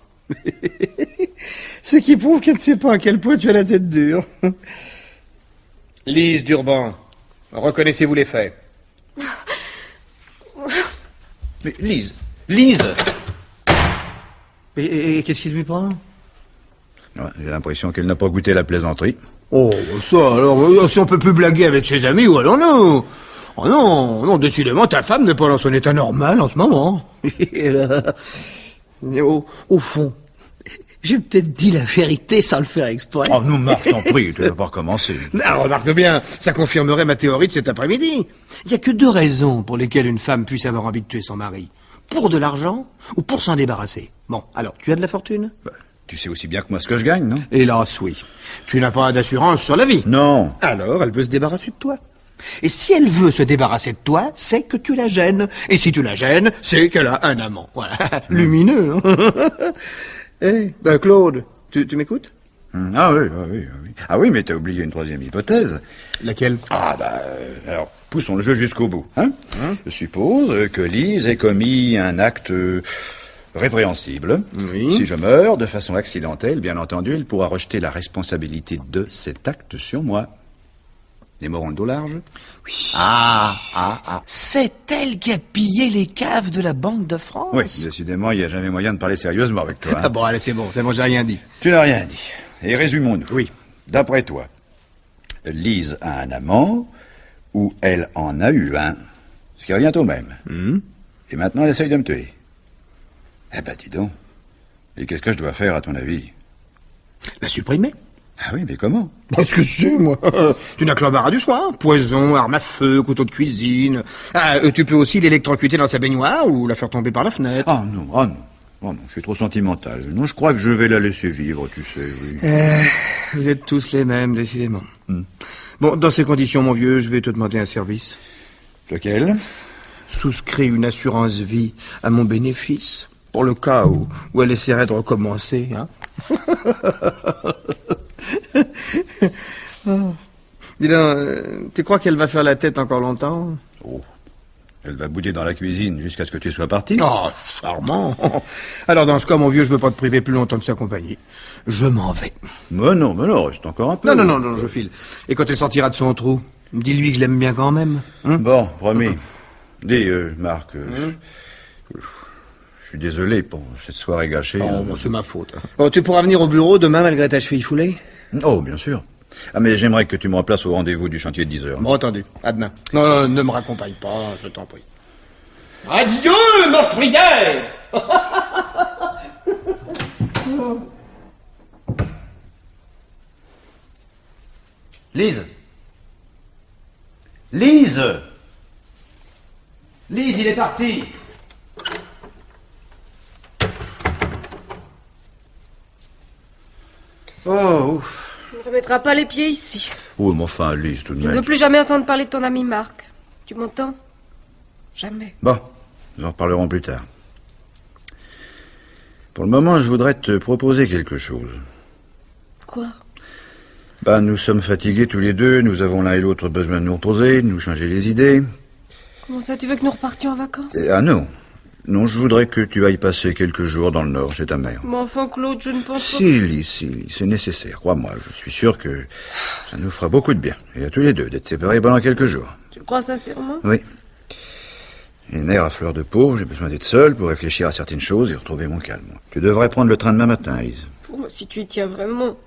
Ce qui prouve qu'elle ne sait pas à quel point tu as la tête dure. Lise Durban, reconnaissez-vous les faits? Mais Lise, Lise! Et, et- et qu'est-ce qui lui prend? Ouais, j'ai l'impression qu'elle n'a pas goûté la plaisanterie. Oh, ça, alors, euh, si on peut plus blaguer avec ses amis, ou alors non. Oh non, non, décidément, ta femme n'est pas dans son état normal en ce moment. Et là, au, au fond, j'ai peut-être dit la vérité sans le faire exprès. Oh non, Marc, je t'en prie, tu ne vas pas recommencer. Ah, remarque bien, ça confirmerait ma théorie de cet après-midi. Il n'y a que deux raisons pour lesquelles une femme puisse avoir envie de tuer son mari. Pour de l'argent ou pour s'en débarrasser. Bon, alors, tu as de la fortune? Bah, tu sais aussi bien que moi ce que je gagne, non? Hélas, oui. Tu n'as pas d'assurance sur la vie. Non. Alors, elle veut se débarrasser de toi. Et si elle veut se débarrasser de toi, c'est que tu la gênes. Et si tu la gênes, c'est qu'elle a un amant. Voilà. Lumineux, hein. Eh, ben Claude, tu, tu m'écoutes? Hum, Ah oui, ah oui, ah oui. Ah oui, mais t'as oublié une troisième hypothèse. Laquelle? Ah bah, euh, alors, poussons le jeu jusqu'au bout. Hein Je suppose euh, que Lise ait commis un acte euh, répréhensible. Oui. Si je meurs de façon accidentelle, bien entendu, elle pourra rejeter la responsabilité de cet acte sur moi. Des morons de dos large? Oui. Ah, ah, ah. C'est elle qui a pillé les caves de la Banque de France? Oui, décidément, il n'y a jamais moyen de parler sérieusement avec toi. hein. Ah bon, allez, c'est bon, c'est bon, j'ai rien dit. Tu n'as rien dit. Et résumons-nous. Oui. D'après toi, Lise a un amant ou elle en a eu un, ce qui revient au même. Hmm. Et maintenant, elle essaye de me tuer. Eh ben, dis donc. Et qu'est-ce que je dois faire, à ton avis? La supprimer? Ah oui, mais comment? Parce que c'est, moi. Tu n'as que l'embarras du choix. Poison, arme à feu, couteau de cuisine. Ah, euh, tu peux aussi l'électrocuter dans sa baignoire ou la faire tomber par la fenêtre. Ah non, ah non. Oh non, je suis trop sentimental. Non, je crois que je vais la laisser vivre, tu sais, oui. Euh, vous êtes tous les mêmes, décidément. Hmm. Bon, dans ces conditions, mon vieux, je vais te demander un service. Lequel? Souscris une assurance vie à mon bénéfice, pour le cas où, où elle essaierait de recommencer, hein. Oh. Dis donc, euh, tu crois qu'elle va faire la tête encore longtemps? Oh. Elle va bouder dans la cuisine jusqu'à ce que tu sois parti. Oh, charmant. Alors, dans ce cas, mon vieux, je veux pas te priver plus longtemps de sa compagnie. Je m'en vais. Mais non, mais non, reste encore un peu. Non, non, non, non, je file. Et quand elle sortira de son trou, dis-lui que je l'aime bien quand même. Hein? Bon, promis. Dis, euh, Marc, euh, je Je suis désolé pour cette soirée gâchée. Oh, hein. bon, c'est ma faute. hein. Bon, tu pourras venir au bureau demain malgré ta cheville foulée? Oh, bien sûr. Ah, mais j'aimerais que tu me remplaces au rendez-vous du chantier de dix heures. Bon, entendu. À demain. Non, non, ne me raccompagne pas, je t'en prie. Adieu, meurtrière. Lise Lise Lise, il est parti. Oh, ouf. Tu ne remettras pas les pieds ici. Oh, mais enfin, Lise, tout de Je ne même. veux plus jamais entendre parler de ton ami Marc. Tu m'entends? Jamais. Bon, nous en reparlerons plus tard. Pour le moment, je voudrais te proposer quelque chose. Quoi? Ben, nous sommes fatigués tous les deux, nous avons l'un et l'autre besoin de nous reposer, de nous changer les idées. Comment ça, tu veux que nous repartions en vacances? Et- ah non. Non, je voudrais que tu ailles passer quelques jours dans le Nord, chez ta mère. Mais enfin, Claude, je ne pense pas... Si, Lise, si, Lise, c'est nécessaire, crois-moi. Je suis sûr que ça nous fera beaucoup de bien. Et à tous les deux, d'être séparés pendant quelques jours. Tu le crois sincèrement? Oui. Les nerfs à fleur de peau, j'ai besoin d'être seul pour réfléchir à certaines choses et retrouver mon calme. Tu devrais prendre le train demain matin, Lise. Oh, mais si tu y tiens vraiment...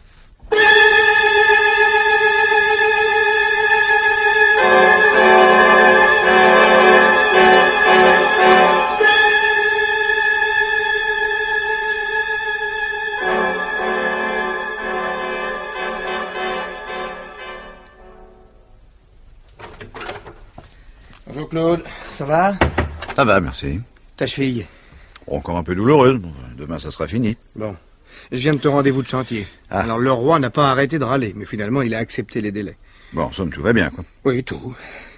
Bonjour Claude, ça va? Ça va, merci. Ta cheville? Encore un peu douloureuse. Bon, demain, ça sera fini. Bon. Je viens de ton rendez-vous de chantier. Ah. Alors le roi n'a pas arrêté de râler, mais finalement il a accepté les délais. Bon, en somme, tout va bien, quoi. Oui, tout.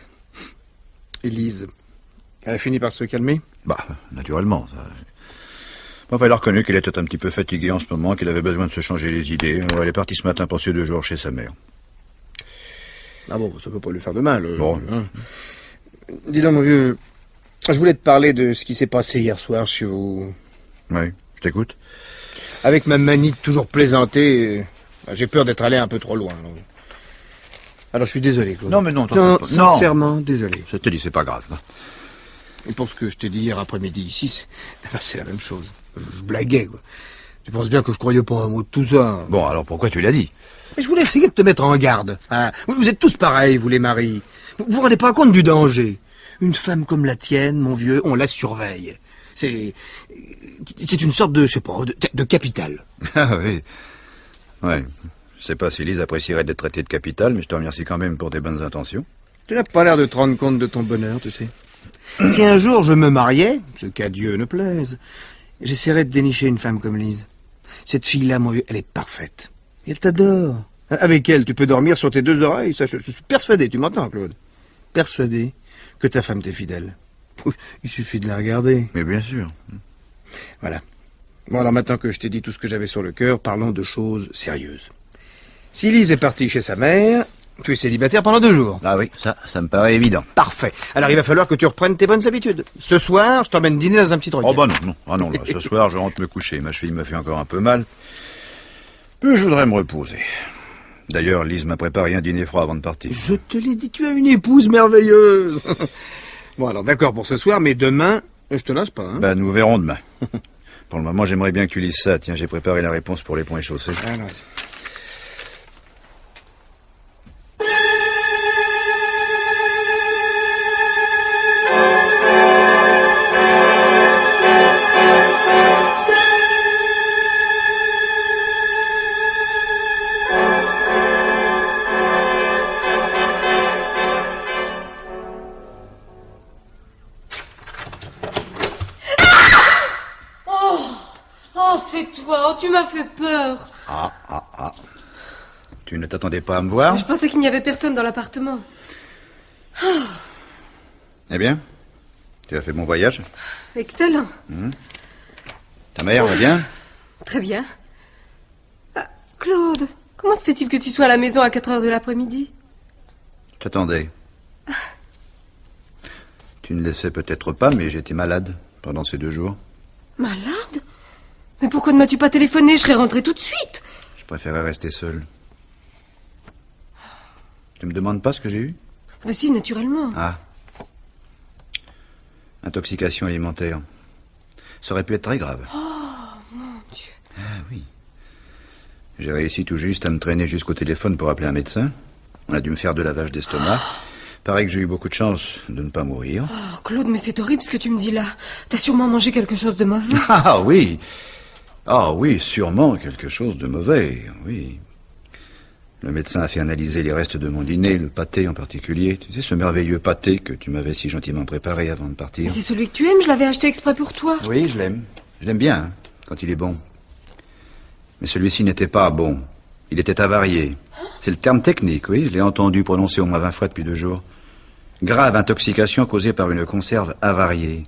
Élise, elle a fini par se calmer? Bah, naturellement. Ça... Enfin, elle a reconnu qu'elle était un petit peu fatiguée en ce moment, qu'elle avait besoin de se changer les idées. Alors, elle est partie ce matin passer deux jours chez sa mère. Ah bon, ça peut pas lui faire de mal. euh, Bon. hein. Dis donc, mon vieux, je voulais te parler de ce qui s'est passé hier soir chez vous. Oui, je t'écoute. Avec ma manie de toujours plaisanter, euh, j'ai peur d'être allé un peu trop loin. Alors, alors je suis désolé, Claude. Non, mais non, t'en Non, fais pas. Non. sincèrement, désolé. Je te dis, c'est pas grave. Et pour ce que je t'ai dit hier après-midi ici, c'est eh ben, c'est la même chose. Je, je blaguais, quoi. Tu penses bien que je croyais pas un mot de tout ça. Bon, alors pourquoi tu l'as dit? Mais je voulais essayer de te mettre en garde. Hein. Vous vous êtes tous pareils, vous les maris. Vous vous rendez pas compte du danger. Une femme comme la tienne, mon vieux, on la surveille. C'est... C'est une sorte de, je sais pas, de, de capital. Ah oui. Ouais. Je sais pas si Lise apprécierait d'être traitée de capitale, mais je te remercie quand même pour tes bonnes intentions. Tu n'as pas l'air de te rendre compte de ton bonheur, tu sais. Si un jour je me mariais, ce qu'à Dieu ne plaise, j'essaierais de dénicher une femme comme Lise. Cette fille-là, mon vieux, elle est parfaite. Et elle t'adore. Avec elle, tu peux dormir sur tes deux oreilles. Ça, je, je suis persuadé, tu m'entends, Claude? Persuadé que ta femme t'est fidèle. Il suffit de la regarder. Mais bien sûr. Voilà. Bon, alors maintenant que je t'ai dit tout ce que j'avais sur le cœur, parlons de choses sérieuses. Si Lise est partie chez sa mère, tu es célibataire pendant deux jours. Ah oui, ça, ça me paraît évident. Parfait. Alors il va falloir que tu reprennes tes bonnes habitudes. Ce soir, je t'emmène dîner dans un petit truc. Oh bah non, non. Ah non, là, ce soir, je rentre me coucher. Ma cheville me fait encore un peu mal. Puis je voudrais me reposer. D'ailleurs, Lise m'a préparé un dîner froid avant de partir. Je te l'ai dit, tu as une épouse merveilleuse. Bon, alors d'accord pour ce soir, mais demain, je te lâche pas. Hein. Ben, nous verrons demain. Pour le moment, j'aimerais bien que tu lises ça. Tiens, j'ai préparé la réponse pour les points et chaussées. Ah, non, Oh, c'est toi. Oh, tu m'as fait peur. Ah, ah, ah. Tu ne t'attendais pas à me voir? Je pensais qu'il n'y avait personne dans l'appartement. Eh bien, tu as fait bon voyage? Excellent. Ta mère va bien? Très bien. Ah, Claude, comment se fait-il que tu sois à la maison à quatre heures de l'après-midi? Je t'attendais. Tu ne le sais peut-être pas, mais j'étais malade pendant ces deux jours. Malade? Mais pourquoi ne m'as-tu pas téléphoné? Je serais rentrée tout de suite. Je préférais rester seul. Tu me demandes pas ce que j'ai eu? Mais si, naturellement. Ah. Intoxication alimentaire. Ça aurait pu être très grave. Oh, mon Dieu. Ah oui. J'ai réussi tout juste à me traîner jusqu'au téléphone pour appeler un médecin. On a dû me faire de lavage d'estomac. Pareil que j'ai eu beaucoup de chance de ne pas mourir. Oh, Claude, mais c'est horrible ce que tu me dis là. T'as sûrement mangé quelque chose de mauvais. Ah oui. Ah oui, sûrement quelque chose de mauvais, oui. Le médecin a fait analyser les restes de mon dîner, le pâté en particulier. Tu sais, ce merveilleux pâté que tu m'avais si gentiment préparé avant de partir. C'est celui que tu aimes, je l'avais acheté exprès pour toi. Oui, je l'aime. Je l'aime bien, hein, quand il est bon. Mais celui-ci n'était pas bon. Il était avarié. C'est le terme technique, oui, je l'ai entendu prononcer au moins vingt fois depuis deux jours. Grave intoxication causée par une conserve avariée.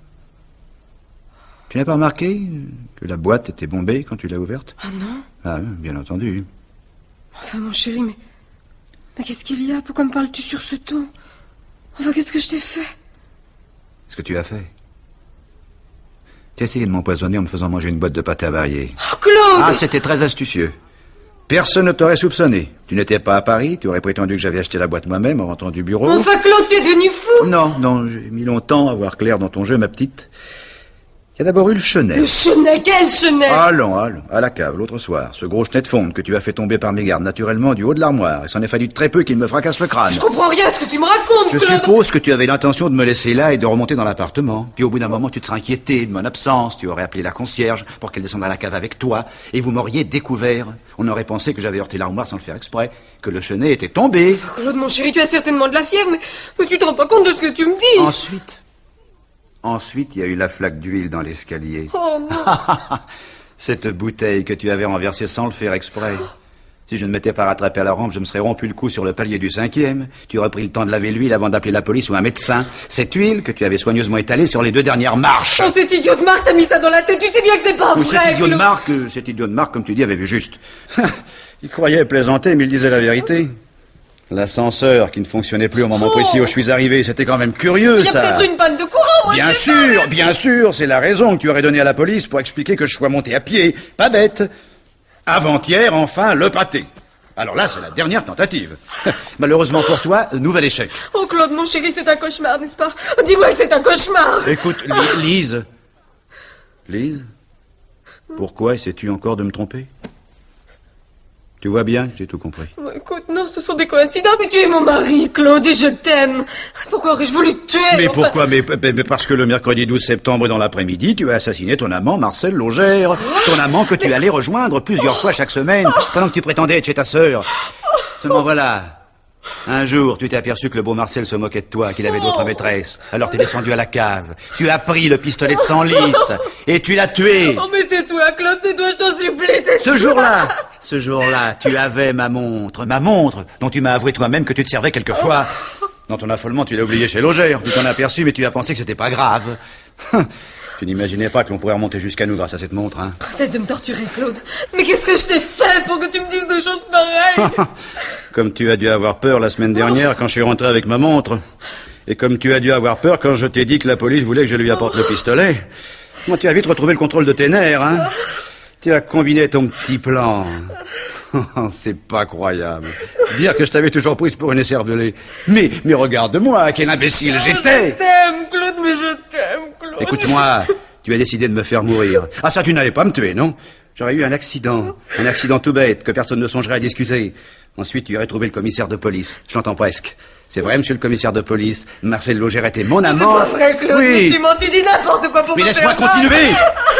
Tu n'as pas remarqué que la boîte était bombée quand tu l'as ouverte? Ah non? Ah, bien entendu. Enfin, mon chéri, mais... Mais qu'est-ce qu'il y a? Pourquoi me parles-tu sur ce ton? Enfin, qu'est-ce que je t'ai fait? Ce que tu as fait. Tu as essayé de m'empoisonner en me faisant manger une boîte de pâté avarié. Oh, Claude! Ah, c'était très astucieux. Personne ne t'aurait soupçonné. Tu n'étais pas à Paris, tu aurais prétendu que j'avais acheté la boîte moi-même en rentrant du bureau. Enfin, Claude, tu es devenu fou! Non, non, j'ai mis longtemps à voir clair dans ton jeu, ma petite. Il y a d'abord eu le chenet. Le chenet? Quel chenet? Allons, allons, à la cave, l'autre soir. Ce gros chenet de fonte que tu as fait tomber par mégarde naturellement du haut de l'armoire. Il s'en est fallu très peu qu'il me fracasse le crâne. Je comprends rien à ce que tu me racontes, Je Claude. suppose que tu avais l'intention de me laisser là et de remonter dans l'appartement. Puis au bout d'un moment, tu te serais inquiété de mon absence. Tu aurais appelé la concierge pour qu'elle descende à la cave avec toi. Et vous m'auriez découvert. On aurait pensé que j'avais heurté l'armoire sans le faire exprès. Que le chenet était tombé. Oh, Claude, mon chéri, tu as certainement de la fièvre, mais, mais tu te rends pas compte de ce que tu me dis. Ensuite... Ensuite, il y a eu la flaque d'huile dans l'escalier. Oh non. Cette bouteille que tu avais renversée sans le faire exprès. Si je ne m'étais pas rattrapé à la rampe, je me serais rompu le cou sur le palier du cinquième. Tu aurais pris le temps de laver l'huile avant d'appeler la police ou un médecin. Cette huile que tu avais soigneusement étalée sur les deux dernières marches. Oh, cet idiot de Marc t'a mis ça dans la tête. Tu sais bien que c'est pas Ou vrai. cet idiot de Claude. Marc, euh, cet idiot de Marc, comme tu dis, avait vu juste. Il croyait plaisanter, mais il disait la vérité. L'ascenseur qui ne fonctionnait plus au moment Oh. précis où je suis arrivé, c'était quand même curieux, Il y a ça. peut-être une panne de courant, moi. Bien je sais sûr, bien sûr, c'est la raison que tu aurais donnée à la police pour expliquer que je sois monté à pied. Pas bête. Avant-hier, enfin, le pâté. Alors là, c'est la dernière tentative. Malheureusement pour toi, nouvel échec. pas. Oh, Claude, mon chéri, c'est un cauchemar, n'est-ce pas? Dis-moi que c'est un cauchemar. Écoute, Li- Lise. Lise, pourquoi essaies-tu encore de me tromper? Tu vois bien que j'ai tout compris. Oh, écoute, non, ce sont des coïncidences, mais tu es mon mari, Claude, et je t'aime. Pourquoi aurais-je voulu te tuer? Mais enfin pourquoi mais, mais- mais parce que le mercredi douze septembre dans l'après-midi, tu as assassiné ton amant Marcel Logère. Ton amant que tu allais rejoindre plusieurs fois chaque semaine, pendant que tu prétendais être chez ta sœur. Seulement voilà. Un jour, tu t'es aperçu que le beau Marcel se moquait de toi, qu'il avait d'autres maîtresses. Alors t'es descendu à la cave. Tu as pris le pistolet de Senlis et tu l'as tué. Oh, mais tais-toi, Claude, tais-toi, je t'en supplie, tais-toi. Ce jour-là, ce jour-là, tu avais ma montre, ma montre, dont tu m'as avoué toi-même que tu te servais quelquefois. Dans ton affolement, tu l'as oublié chez Logère. Tu t'en as aperçu, mais tu as pensé que c'était pas grave. Tu n'imaginais pas que l'on pourrait remonter jusqu'à nous grâce à cette montre, hein? Cesse de me torturer, Claude. Mais qu'est-ce que je t'ai fait pour que tu me dises des choses pareilles? Comme tu as dû avoir peur la semaine dernière quand je suis rentré avec ma montre. Et comme tu as dû avoir peur quand je t'ai dit que la police voulait que je lui apporte le pistolet. Moi, tu as vite retrouvé le contrôle de tes nerfs, hein? Tu as combiné ton petit plan. C'est pas croyable. Dire que je t'avais toujours prise pour une écervelée. Mais, mais regarde-moi, quel imbécile j'étais! Je t'aime, Claude, mais je t'aime, Claude. Écoute-moi, tu as décidé de me faire mourir. Ah, ça, tu n'allais pas me tuer, non? J'aurais eu un accident. Un accident tout bête, que personne ne songerait à discuter. Ensuite, tu aurais trouvé le commissaire de police. Je l'entends presque. C'est vrai, monsieur le commissaire de police. Marcel Logère était mon amant. C'est pas vrai, Claude. Oui. Mais tu mens, tu dis n'importe quoi pour Mais me laisse-moi faire mal. continuer.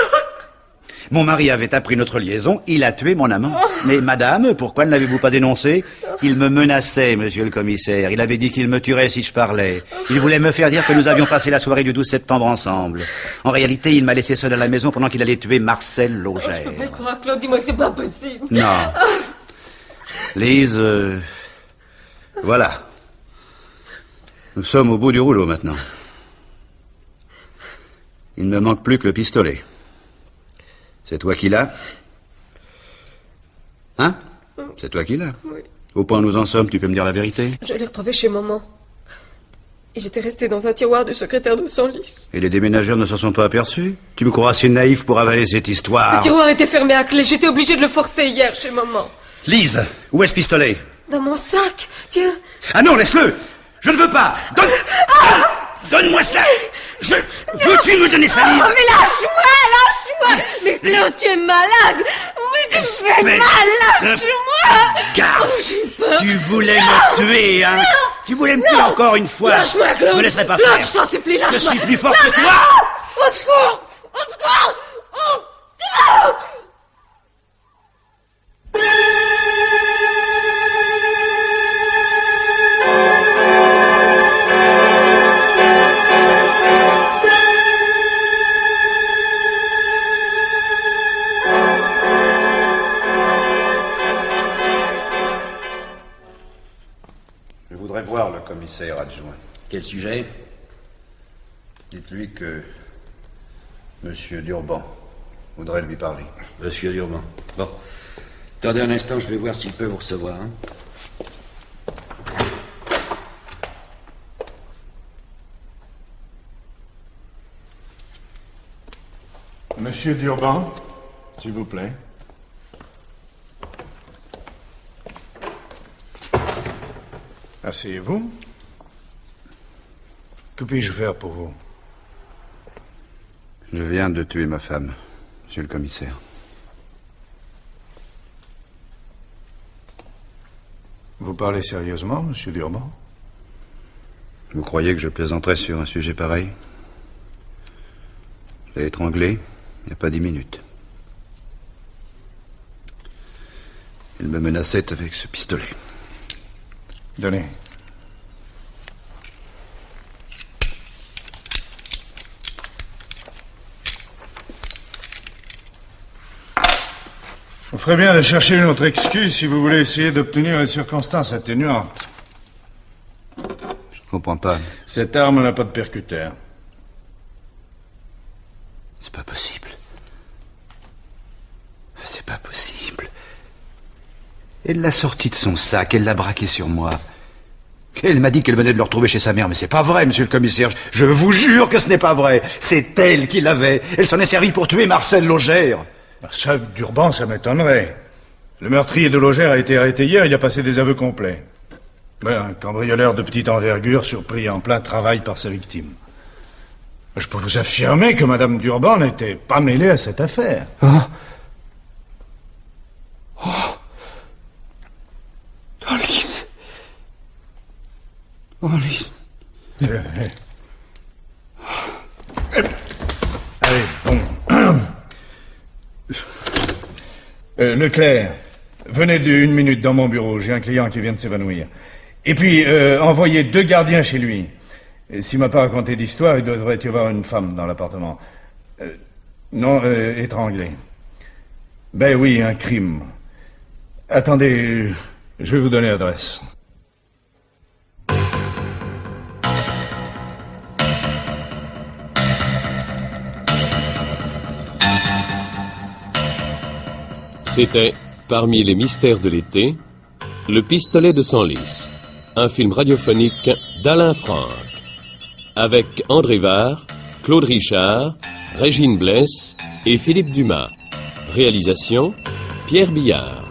Mon mari avait appris notre liaison, il a tué mon amant. Mais madame, pourquoi ne l'avez-vous pas dénoncé? Il me menaçait, monsieur le commissaire. Il avait dit qu'il me tuerait si je parlais. Il voulait me faire dire que nous avions passé la soirée du douze septembre ensemble. En réalité, il m'a laissé seul à la maison pendant qu'il allait tuer Marcel Logère. Je peux pas y croire, Claude, dis-moi que c'est pas possible. Non. Lise, euh, voilà. Nous sommes au bout du rouleau maintenant. Il ne me manque plus que le pistolet. C'est toi qui l'as? Hein? C'est toi qui l'as? Oui. Au point où nous en sommes, tu peux me dire la vérité? Je l'ai retrouvé chez maman. Il était resté dans un tiroir du secrétaire de Senlis. Et les déménageurs ne s'en sont pas aperçus? Tu me crois assez naïf pour avaler cette histoire? Le tiroir était fermé à clé. J'étais obligée de le forcer hier chez maman. Lise, où est ce pistolet? Dans mon sac. Tiens. Ah non, laisse-le! Je ne veux pas! Donne... Donne-moi cela. Je... Veux-tu me donner ça, Lise? Oh, mais lâche-moi, lâche-moi. Mais Claude, tu es malade. Oui, tu fais mal, lâche-moi. Garce, oh, tu voulais me tuer, hein? Non. Tu voulais me tuer Non. encore une fois. Lâche-moi, Claude. Je me laisserai pas Claude, faire. je t'en supplie, lâche-moi. Je suis plus fort que toi. Non. Au secours, au secours. Oh. Oh. Je voudrais voir le commissaire adjoint. Quel sujet? Dites-lui que Monsieur Durban voudrait lui parler. Monsieur Durban. Bon. Attendez un instant, je vais voir s'il peut vous recevoir. Hein. Monsieur Durban, s'il vous plaît. Asseyez-vous. Que puis-je faire pour vous? Je viens de tuer ma femme, monsieur le commissaire. Vous parlez sérieusement, monsieur Durban? Vous croyez que je plaisanterais sur un sujet pareil? Je l'ai étranglé il n'y a pas dix minutes. Il me menaçait avec ce pistolet. Donnez. Vous ferez bien de chercher une autre excuse si vous voulez essayer d'obtenir une circonstance atténuante. Je ne comprends pas. Cette arme n'a pas de percuteur. C'est pas possible. C'est pas possible. Elle l'a sortie de son sac, elle l'a braqué sur moi. Elle m'a dit qu'elle venait de le retrouver chez sa mère, mais c'est pas vrai, monsieur le commissaire. Je, je vous jure que ce n'est pas vrai. C'est elle qui l'avait. Elle s'en est servie pour tuer Marcel Logère. Ça, Durban, ça m'étonnerait. Le meurtrier de Logère a été arrêté hier, il a passé des aveux complets. Ouais, un cambrioleur de petite envergure surpris en plein travail par sa victime. Je peux vous affirmer que Madame Durban n'était pas mêlée à cette affaire. Oh. Oh. Oh, Lise. Oh, Lise. Allez, bon. Euh, Leclerc, venez de une minute dans mon bureau. J'ai un client qui vient de s'évanouir. Et puis, euh, envoyez deux gardiens chez lui. Et s'il m'a pas raconté d'histoire, il devrait y avoir une femme dans l'appartement. Euh, non, euh, étranglée. Ben oui, un crime. Attendez, je vais vous donner l'adresse. C'était, parmi les mystères de l'été, Le pistolet de Senlis, un film radiophonique d'Alain Franck, avec André Var, Claude Richard, Régine Blesse et Philippe Dumas. Réalisation, Pierre Billard.